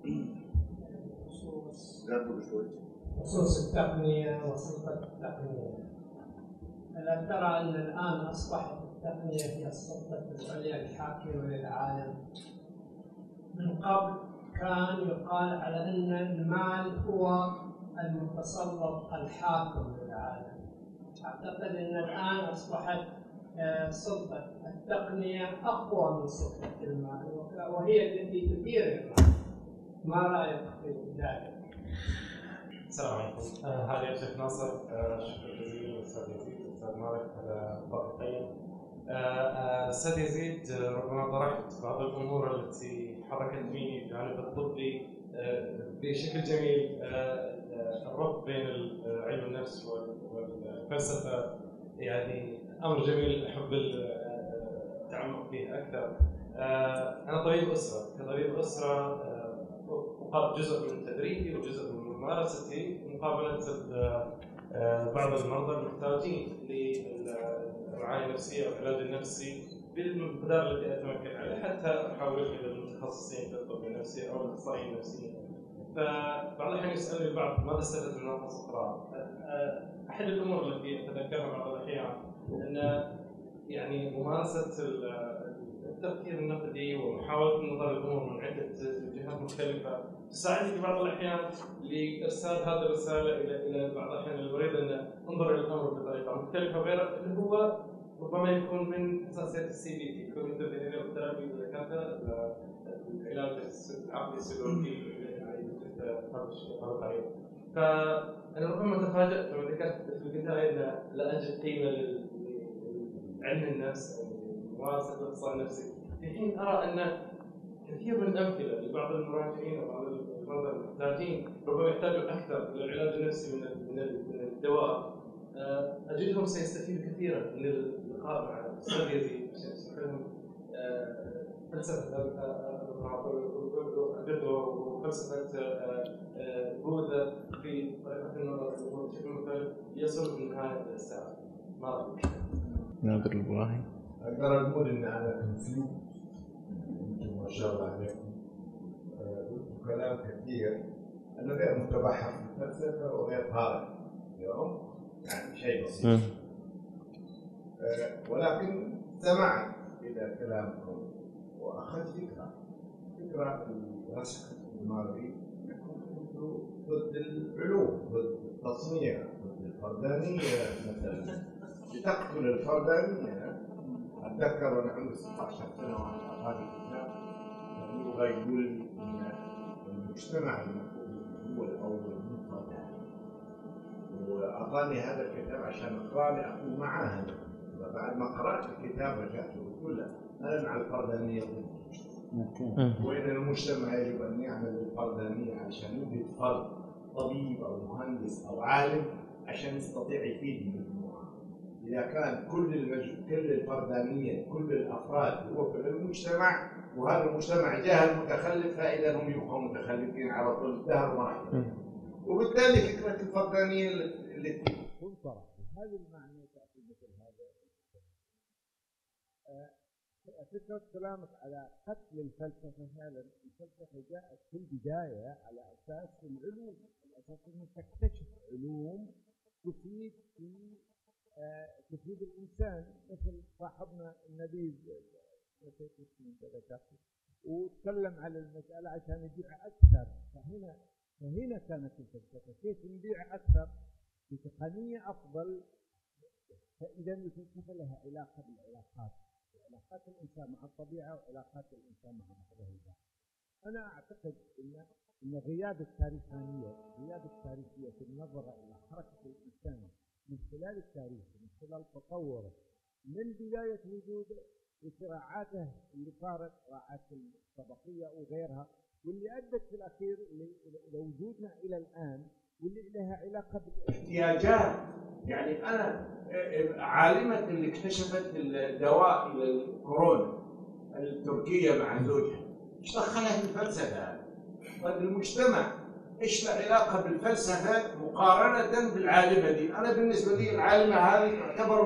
بخصوص خصوص التقنية وسلطة التقنية. ألا ترى أن الآن أصبحت التقنية هي السلطة العليا الحاكمة للعالم؟ من قبل كان يقال على أن المال هو المتسلط الحاكم للعالم. أعتقد أن الآن أصبحت سلطة التقنية أقوى من سلطة المال، وهي التي تدير المال. ما رأيك في ذلك؟
السلام عليكم. هذا الشيخ ناصر. شكرا جزيلا أستاذ يزيد وأستاذ مالك على الطرح القيم. أستاذ يزيد، ربما طرحت بعض الأمور التي حركت فيني الجانب الطبي بشكل جميل. الربط بين علم النفس والفلسفة يعني أمر جميل، أحب التعمق فيه أكثر. أنا طبيب أسرة، كطبيب أسرة جزء من تدريبي وجزء من ممارستي مقابلة بعض المرضى المحتاجين للرعاية النفسية والعلاج النفسي بالمقدار الذي أتمكن عليه، حتى أحاول إلى المتخصصين في الطب النفسي أو الأخصائيين النفسيين. فبعض الأحيان يسألني البعض ماذا استفدت من هذا الصراع؟ أحد الأمور التي أتذكرها بعض الأحيان أن يعني ممارسة التفكير النقدي ومحاولة النظر للأمور من عدة جهات مختلفة تساعدني في بعض الأحيان لإرسال هذه الرسالة إلى إلى بعض الأحيان المريض أن انظر إلى الأمر بطريقة مختلفة، غير اللي هو ربما يكون من أساسيات السي بي تي كوجنيتيف بيهيفيرال ثيرابي إذا كان العلاج العقلي السلوكي هذا. فأنا ربما تفاجأت لما ذكرت في البداية أن لا أجد قيمة لعلم النفس أو ممارسة الاتصال النفسي، في حين أرى أن كثير من الأمثلة لبعض المراجعين وبعض المرضى المحتاجين ربما يحتاجوا أكثر إلى العلاج النفسي من من الدواء. أجدهم سيستفيدوا كثيرا من اللقاء مع الأستاذ يزيد عشان يشرح لهم فلسفة البيضور وفلسفة بوذا في طريقة النظر للأمور بشكل مختلف يصل في النهاية إلى السعادة. ما رأيك؟
نادر الإبراهيم.
أقدر أقول إن أنا كونفيوز. أنتم ما شاء الله عليكم قلتوا كلام كثير. أنا غير متبحر في الفلسفة وغير قارئ اليوم، يعني شيء بسيط. ولكن سمعت إلى كلامكم وأخذت فكرة فكرة الرسم المالي كنت ضد العلوم، ضد التصنيع، ضد الفردانية مثلا، لتقتل الفردانية. أتذكر وأنا عمري ستة عشر سنة وأنا أقرأ الكتاب يبغى يقول إن المجتمع المفروض هو الأول من الفردانية، وأعطاني هذا الكتاب عشان أقرأ أكون معاه. بعد ما قرأت الكتاب رجعت وقلت له أنا مع الفردانية ضد، وإن المجتمع يجب أن يعمل الفردانية عشان يوجد فرد طبيب أو مهندس أو عالم عشان يستطيع يفيد المجموعة. إذا كان كل المج... كل الفردانية كل الأفراد هو في المجتمع وهذا المجتمع جاهل متخلف، فإذا هم يبقوا متخلفين على طول الدهر وراح. وبالتالي فكرة الفردانية اللي تكون صراحة هذه المعنى تأتي مثل هذا. فكرة كلامك على قتل الفلسفة، فعلا الفلسفة جاءت في البداية على أساس العلوم، على أساس أنك تكتشف علوم تفيد في آه تفيد الإنسان، مثل صاحبنا النبيذ وتكلم على المسألة عشان يبيع أكثر. فهنا فهنا كانت الفلسفة كيف نبيع أكثر بتقنية أفضل. فإذا الفلسفة لها علاقة بالعلاقات، علاقات الإنسان مع الطبيعة وعلاقات الإنسان مع نفسه الباطن. أنا أعتقد أن أن غياب التاريخانية، غياب التاريخية في النظرة إلى حركة الإنسان من خلال التاريخ، من خلال تطوره، من بداية وجوده وصراعاته اللي صارت صراعات الطبقية وغيرها، واللي أدت في الأخير لوجودنا إلى الآن، واللي لها علاقة بالاحتياجات. يعني أنا عالمة اللي اكتشفت الدواء للكورونا التركية مع زوجها، ايش دخلها في الفلسفة؟ طيب المجتمع ايش له علاقة بالفلسفة مقارنة بالعالمة دي؟ أنا بالنسبة لي العالمة هذه تعتبر من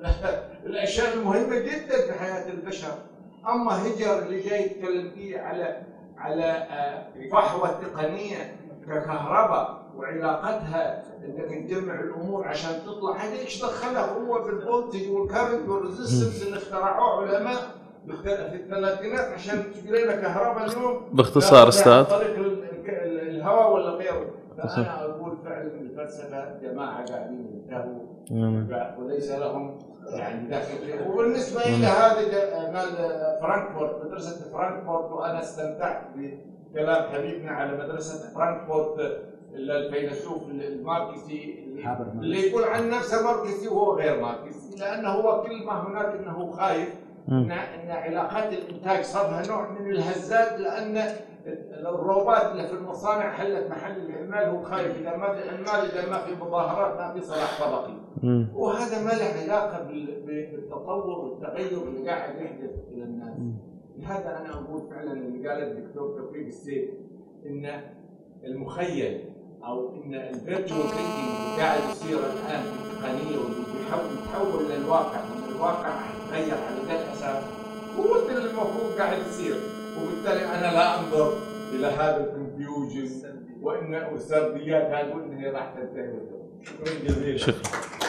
الاشياء المهمه جدا في حياه البشر. اما هجر اللي جاي يتكلم فيه على على فحوى التقنيه ككهرباء وعلاقتها انك تجمع الامور عشان تطلع، هذا ايش دخله هو بالفولتج والكرنت والريزستنس اللي اخترعوه علماء في الثلاثينات عشان تجري لنا كهرباء اليوم
باختصار استاذ
طريق الهواء ولا غيره. فانا اقول فعلا الفلسفه جماعه قاعدين ينتهوا وليس لهم يعني داخل. وبالنسبه الى هذا مال فرانكفورت، مدرسه فرانكفورت، وانا استمتعت بكلام حبيبنا على مدرسه فرانكفورت الفيلسوف الماركسي اللي, اللي يقول عن نفسه ماركسي وهو غير ماركسي، لانه هو كل ما هناك انه خايف ان ان علاقات الانتاج صار لها نوع من الهزات، لان الروبات اللي في المصانع حلت محل العمال، هو خايف اذا ما في عمال، اذا ما في مظاهرات ما في صلاح طبقي. وهذا ما له علاقه بالتطور والتغير اللي قاعد يحدث الى الناس. لهذا انا اقول فعلا اللي قاله الدكتور توفيق السيف ان المخيل او ان الفيرتشوال ثينكينج اللي قاعد يصير الان في التقنيه واللي بيحاول يتحول للواقع، وان الواقع يتغير على ذا الاساس، هو اللي المفروض قاعد يصير. وبالتالي انا لا انظر الى هذا الكونفيوجن وان السرديات هذه وان هي راح تنتهي. شكرا جزيلا.
شكرا.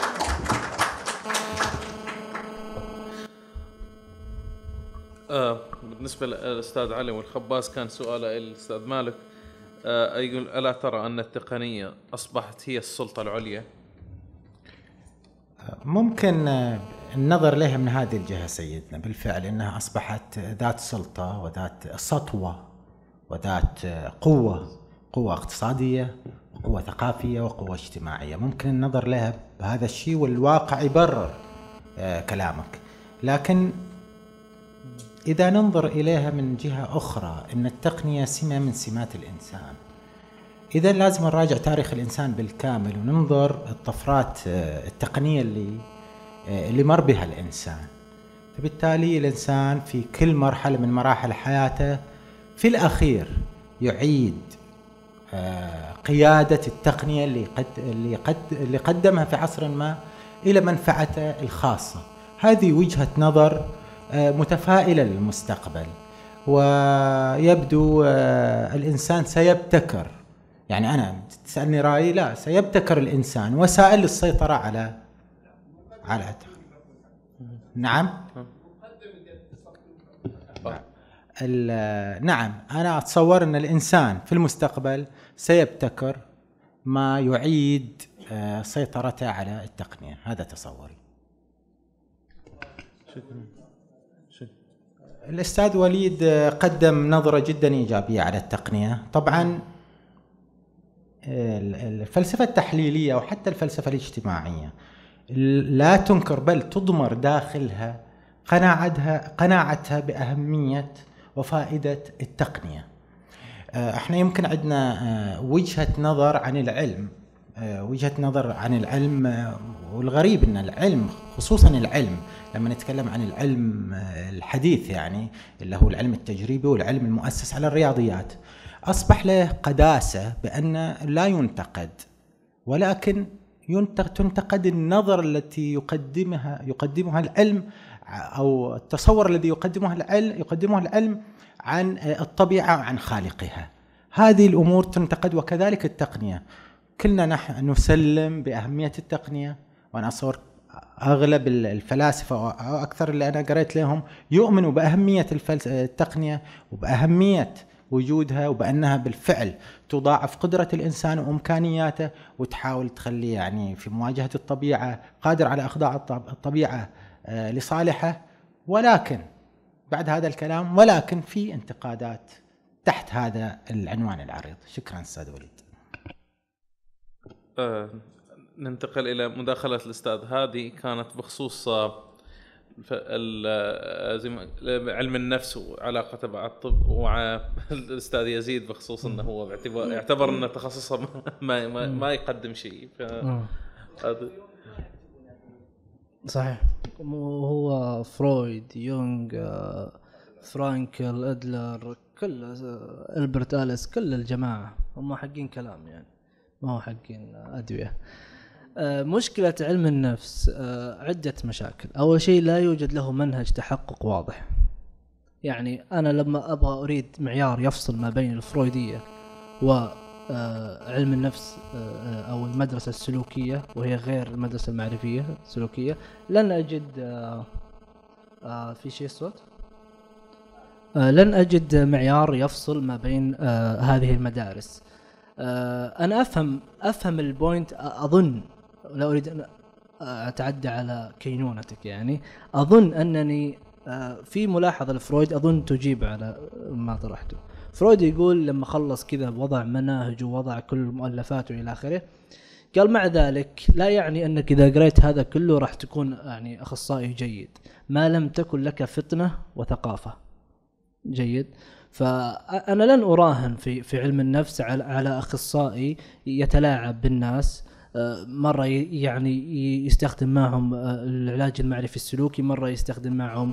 آه بالنسبه للاستاذ علي والخباز كان سؤاله الاستاذ مالك آه يقول الا ترى ان التقنيه اصبحت هي السلطه العليا؟
ممكن النظر لها من هذه الجهة سيدنا، بالفعل إنها أصبحت ذات سلطة وذات سطوة وذات قوة، قوة اقتصادية وقوة ثقافية وقوة اجتماعية. ممكن النظر لها بهذا الشيء والواقع يبرر كلامك، لكن إذا ننظر إليها من جهة أخرى إن التقنية سمة من سمات الإنسان، إذا لازم نراجع تاريخ الإنسان بالكامل وننظر الطفرات التقنية اللي اللي مر بها الإنسان. فبالتالي الإنسان في كل مرحلة من مراحل حياته في الأخير يعيد قيادة التقنية اللي قد اللي قد اللي قدمها في عصر ما إلى منفعته الخاصة. هذه وجهة نظر متفائلة للمستقبل، ويبدو الإنسان سيبتكر، يعني أنا تسألني رأيي، لا، سيبتكر الإنسان وسائل للسيطرة على على نعم نعم أنا أتصور أن الإنسان في المستقبل سيبتكر ما يعيد سيطرته على التقنية. هذا تصوري.
شكرا.
الأستاذ وليد قدم نظرة جدا إيجابية على التقنية. طبعا الفلسفة التحليلية وحتى الفلسفة الاجتماعية لا تنكر بل تضمر داخلها قناعتها قناعتها بأهمية وفائدة التقنية. احنا يمكن عندنا وجهة نظر عن العلم وجهة نظر عن العلم والغريب ان العلم، خصوصا العلم لما نتكلم عن العلم الحديث يعني اللي هو العلم التجريبي والعلم المؤسس على الرياضيات، أصبح له قداسة بأن لا ينتقد، ولكن تنتقد النظر التي يقدمها يقدمها العلم أو التصور الذي يقدمه العلم يقدمه العلم عن الطبيعة وعن خالقها. هذه الأمور تنتقد، وكذلك التقنية. كلنا نحن نسلم بأهمية التقنية، وأنا أصور أغلب الفلاسفة أو أكثر اللي أنا قرأت لهم يؤمنوا بأهمية التقنية وبأهمية وجودها، وبأنها بالفعل تضاعف قدرة الإنسان وإمكانياته وتحاول تخليه يعني في مواجهة الطبيعة قادر على إخضاع الطبيعة لصالحه. ولكن بعد هذا الكلام ولكن في انتقادات تحت هذا العنوان العريض. شكرا أستاذ وليد.
آه ننتقل إلى مداخلة الأستاذ. هذه كانت بخصوص علم النفس وعلاقته مع الطب، ومع الأستاذ يزيد بخصوص أنه هو باعتبار يعتبر أن تخصصه ما ما, ما يقدم شيء. هذا
صحيح. هو فرويد، يونغ، فرانكل، أدلر، كل ألبرت آليس، كل الجماعة هم حقين كلام يعني، ما هو حقين أدوية. آه، مشكلة علم النفس آه، عدة مشاكل. أول شيء لا يوجد له منهج تحقق واضح. يعني أنا لما أبغى أريد معيار يفصل ما بين الفرويدية وعلم النفس آه، أو المدرسة السلوكية وهي غير المدرسة المعرفية السلوكية، لن أجد آه، آه، في شيء صوت آه، لن أجد معيار يفصل ما بين آه، هذه المدارس. آه، أنا أفهم أفهم البوينت. أظن لا أريد أن أتعدى على كينونتك، يعني أظن أنني آه، في ملاحظة لفرويد أظن تجيب على ما طرحته. فرويد يقول لما خلص كذا وضع مناهج ووضع كل مؤلفاته إلى آخره، قال مع ذلك لا يعني أنك إذا قرأت هذا كله راح تكون يعني أخصائي جيد ما لم تكن لك فطنة وثقافة جيد. فأنا لن أراهن في في علم النفس على على أخصائي يتلاعب بالناس، مرة يعني يستخدم معهم العلاج المعرفي السلوكي، مرة يستخدم معهم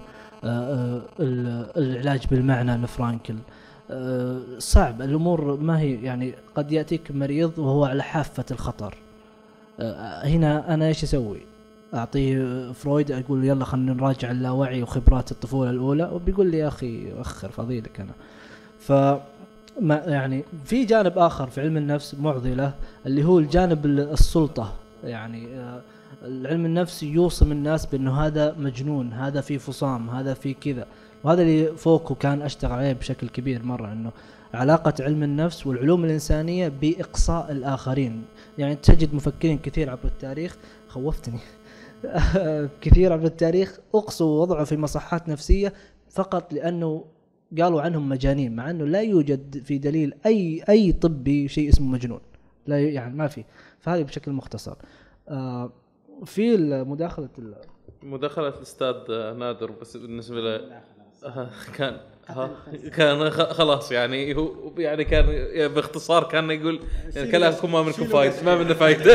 العلاج بالمعنى لفرانكل. صعب الأمور، ما هي يعني قد يأتيك مريض وهو على حافة الخطر. هنا أنا إيش أسوي؟ أعطيه فرويد أقول يلا خلينا نراجع اللاوعي وخبرات الطفولة الأولى، وبيقول لي يا أخي أخر فضيلك أنا. ف ما يعني في جانب آخر في علم النفس معضلة اللي هو الجانب السلطة. يعني العلم النفسي يوصم الناس بأنه هذا مجنون، هذا في فصام، هذا في كذا. وهذا اللي فوقه كان أشتغل عليه بشكل كبير مرة، أنه علاقة علم النفس والعلوم الإنسانية بإقصاء الآخرين. يعني تجد مفكرين كثير عبر التاريخ، خوفتني كثير عبر التاريخ أقصوا ووضعوا في مصحات نفسية فقط لأنه قالوا عنهم مجانين، مع أنه لا يوجد في دليل أي أي طبي شيء اسمه مجنون، لا يعني ما في. فهذه بشكل مختصر. آه في المداخلة
مداخلة الأستاذ نادر، بس بالنسبة له كان كان خلاص يعني هو يعني كان باختصار كان يقول يعني كلامكم ما منكم فايدة، ما منه فايدة.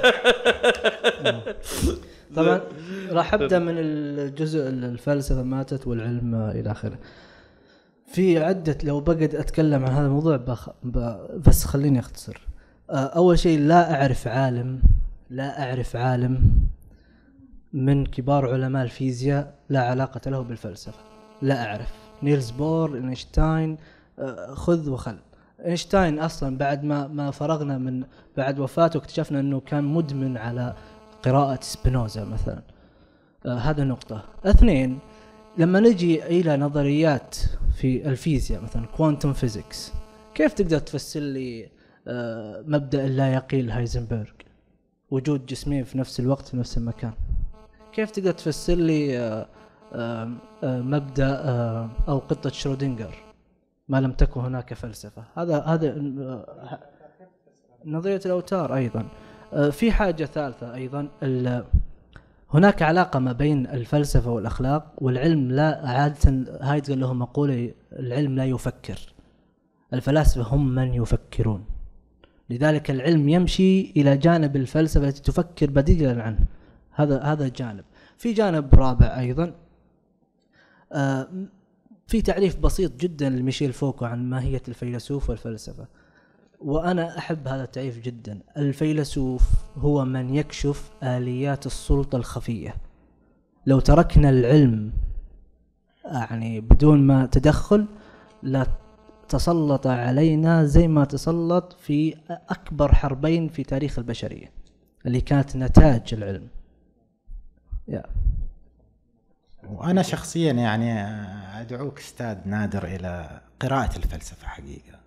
طبعا راح أبدأ من الجزء الفلسفة ماتت والعلم إلى آخره. في عدة، لو بقد أتكلم عن هذا الموضوع بخ... ب... بس خليني أختصر. أول شيء لا أعرف عالم لا أعرف عالم من كبار علماء الفيزياء لا علاقة له بالفلسفة. لا أعرف. نيلز بور، إينشتاين، خذ وخل. إينشتاين أصلا بعد ما ما فرغنا من بعد وفاته اكتشفنا أنه كان مدمن على قراءة سبينوزا مثلا. آه هذا نقطة. اثنين، لما نجي إلى نظريات في الفيزياء مثلا كوانتم فيزيكس، كيف تقدر تفسر لي آه مبدأ اللا يقيل هايزنبرغ، وجود جسمين في نفس الوقت في نفس المكان؟ كيف تقدر تفسر لي آه آه آه مبدأ آه أو قطة شرودنجر ما لم تكن هناك فلسفة؟ هذا هذا آه نظرية الأوتار أيضا. آه في حاجة ثالثة أيضا، هناك علاقة ما بين الفلسفة والأخلاق والعلم. لا عادة هايدغر له مقولة العلم لا يفكر، الفلاسفة هم من يفكرون. لذلك العلم يمشي إلى جانب الفلسفة التي تفكر بديلا عنه. هذا هذا جانب. في جانب رابع أيضا، آه في تعريف بسيط جدا لميشيل فوكو عن ماهية الفيلسوف والفلسفة، وأنا أحب هذا التعريف جدا. الفيلسوف هو من يكشف آليات السلطة الخفية. لو تركنا العلم يعني بدون ما تدخل لا تسلط علينا زي ما تسلط في أكبر حربين في تاريخ البشرية اللي كانت نتاج العلم. yeah.
وأنا شخصيا يعني أدعوك أستاذ نادر إلى قراءة الفلسفة حقيقة.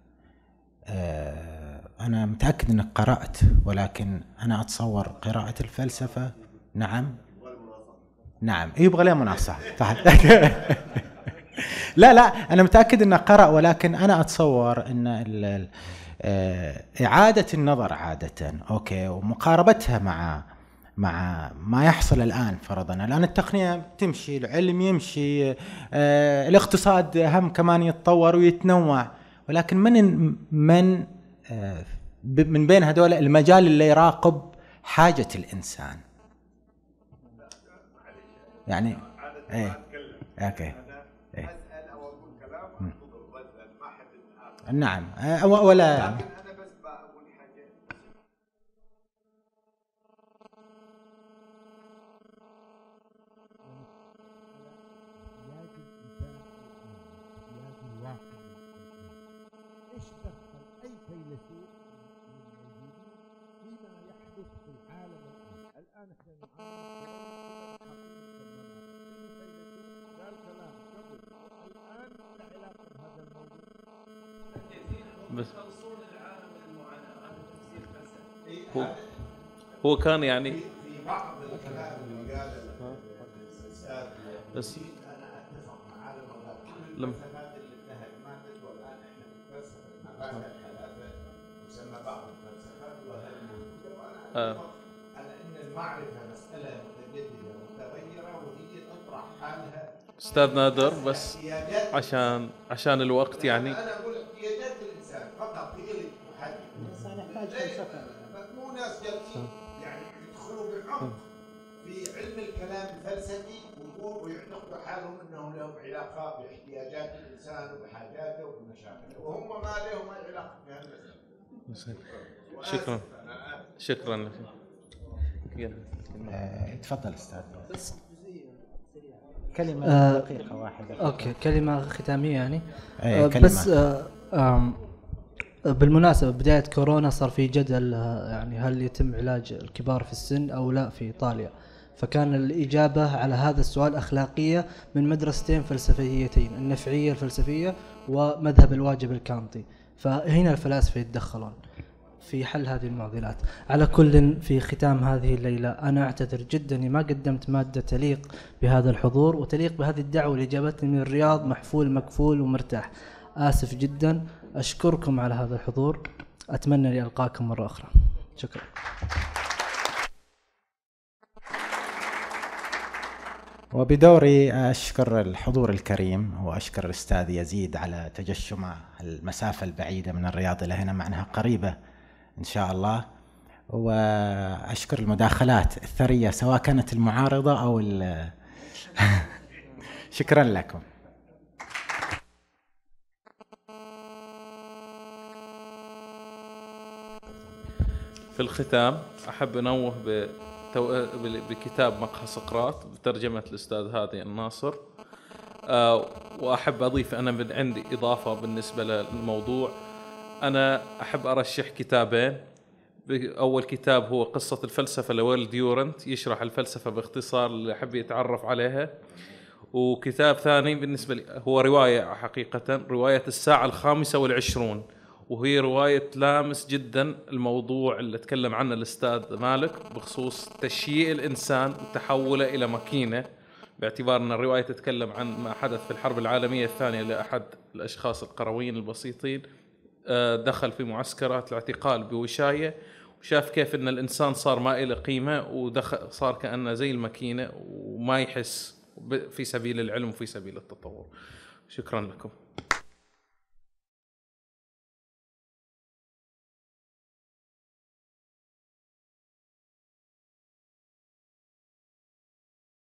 أنا متأكد أنك قرأت، ولكن أنا أتصور قراءة الفلسفة نعم نعم يبغى لها مناصحة. لا لا أنا متأكد أنه قرأ، ولكن أنا أتصور أن إعادة النظر عادة أوكي ومقاربتها مع مع ما يحصل الآن. فرضا الآن التقنية تمشي، العلم يمشي، آه الاقتصاد هم كمان يتطور ويتنوع، ولكن من من آه من بين هذول المجال اللي يراقب حاجة الإنسان يعني ايه اوكي ايه نعم آه ولا
السوء فيما يحدث في العالم الآن. الآن احنا نعاني ذا الكلام قبل الآن لا علاقة بهذا الموضوع.
بس
توصول العالم للمعاناة هذا تفسير فلسفي.
هو هو كان يعني
في بعض الكلام اللي قاله الاستاذ
بس
انا اتفق مع عالم الله كل
لم-
الفلسفات اللي انتهت ماتت والان احنا في فلسفه المبادئ الثلاثه تسمى بعض الفلسفات وهي موجوده وانا
آه.
اتفق على ان المعرفه مساله متجدده متغيره وهي تطرح حالها
استاذ نادر بس
احتياجات
عشان عشان الوقت يعني
انا اقول احتياجات الانسان فقط هي اللي تحدد.
الانسان يحتاج فلسفه.
مو ناس جالسين يعني يدخلوا بالعمق في علم الكلام الفلسفي ويقولوا ويعتقدوا حالهم انهم لهم علاقه باحتياجات الانسان وبحاجاته وبمشاكله وهم ما لهم اي علاقه بهالمساله.
شكرا شكرا لك.
آه، تفضل استاذ. كلمه
آه،
دقيقه واحده.
اوكي كلمه ختاميه يعني.
أي
آه،
كلمة.
بس آه، آم، بالمناسبة بداية كورونا صار في جدل آه، يعني هل يتم علاج الكبار في السن أو لا في إيطاليا، فكان الإجابة على هذا السؤال أخلاقية من مدرستين فلسفيتين، النفعية الفلسفية ومذهب الواجب الكانطي، فهنا الفلاسفة يتدخلون في حل هذه المعضلات. على كل في ختام هذه الليلة أنا أعتذر جدا إني ما قدمت مادة تليق بهذا الحضور وتليق بهذه الدعوة اللي جابتني من الرياض محفول مكفول ومرتاح. آسف جدا، أشكركم على هذا الحضور، أتمنى أن ألقاكم مرة أخرى. شكرا.
وبدوري أشكر الحضور الكريم وأشكر الأستاذ يزيد على تجشم المسافة البعيدة من الرياض إلى هنا، مع أنها قريبة إن شاء الله. وأشكر المداخلات الثرية سواء كانت المعارضة أو شكرا لكم.
في الختام أحب أنوه بتو... بكتاب مقهى سقراط بترجمة الأستاذ هادي الناصر. أه وأحب أضيف أنا من عندي إضافة بالنسبة للموضوع. أنا أحب أرشح كتابين. أول كتاب هو قصة الفلسفة لويل ديورنت، يشرح الفلسفة باختصار اللي أحب يتعرف عليها. وكتاب ثاني بالنسبة لي هو رواية، حقيقة رواية الساعة الخامسة والعشرون، وهي رواية لامس جدا الموضوع اللي تكلم عنه الأستاذ مالك بخصوص تشييء الإنسان وتحوله إلى ماكينة، باعتبار أن الرواية تتكلم عن ما حدث في الحرب العالمية الثانية لأحد الأشخاص القرويين البسيطين، دخل في معسكرات الاعتقال بوشاية وشاف كيف أن الإنسان صار ما إله قيمة ودخل صار كأنه زي الماكينة وما يحس في سبيل العلم وفي سبيل التطور. شكرا لكم.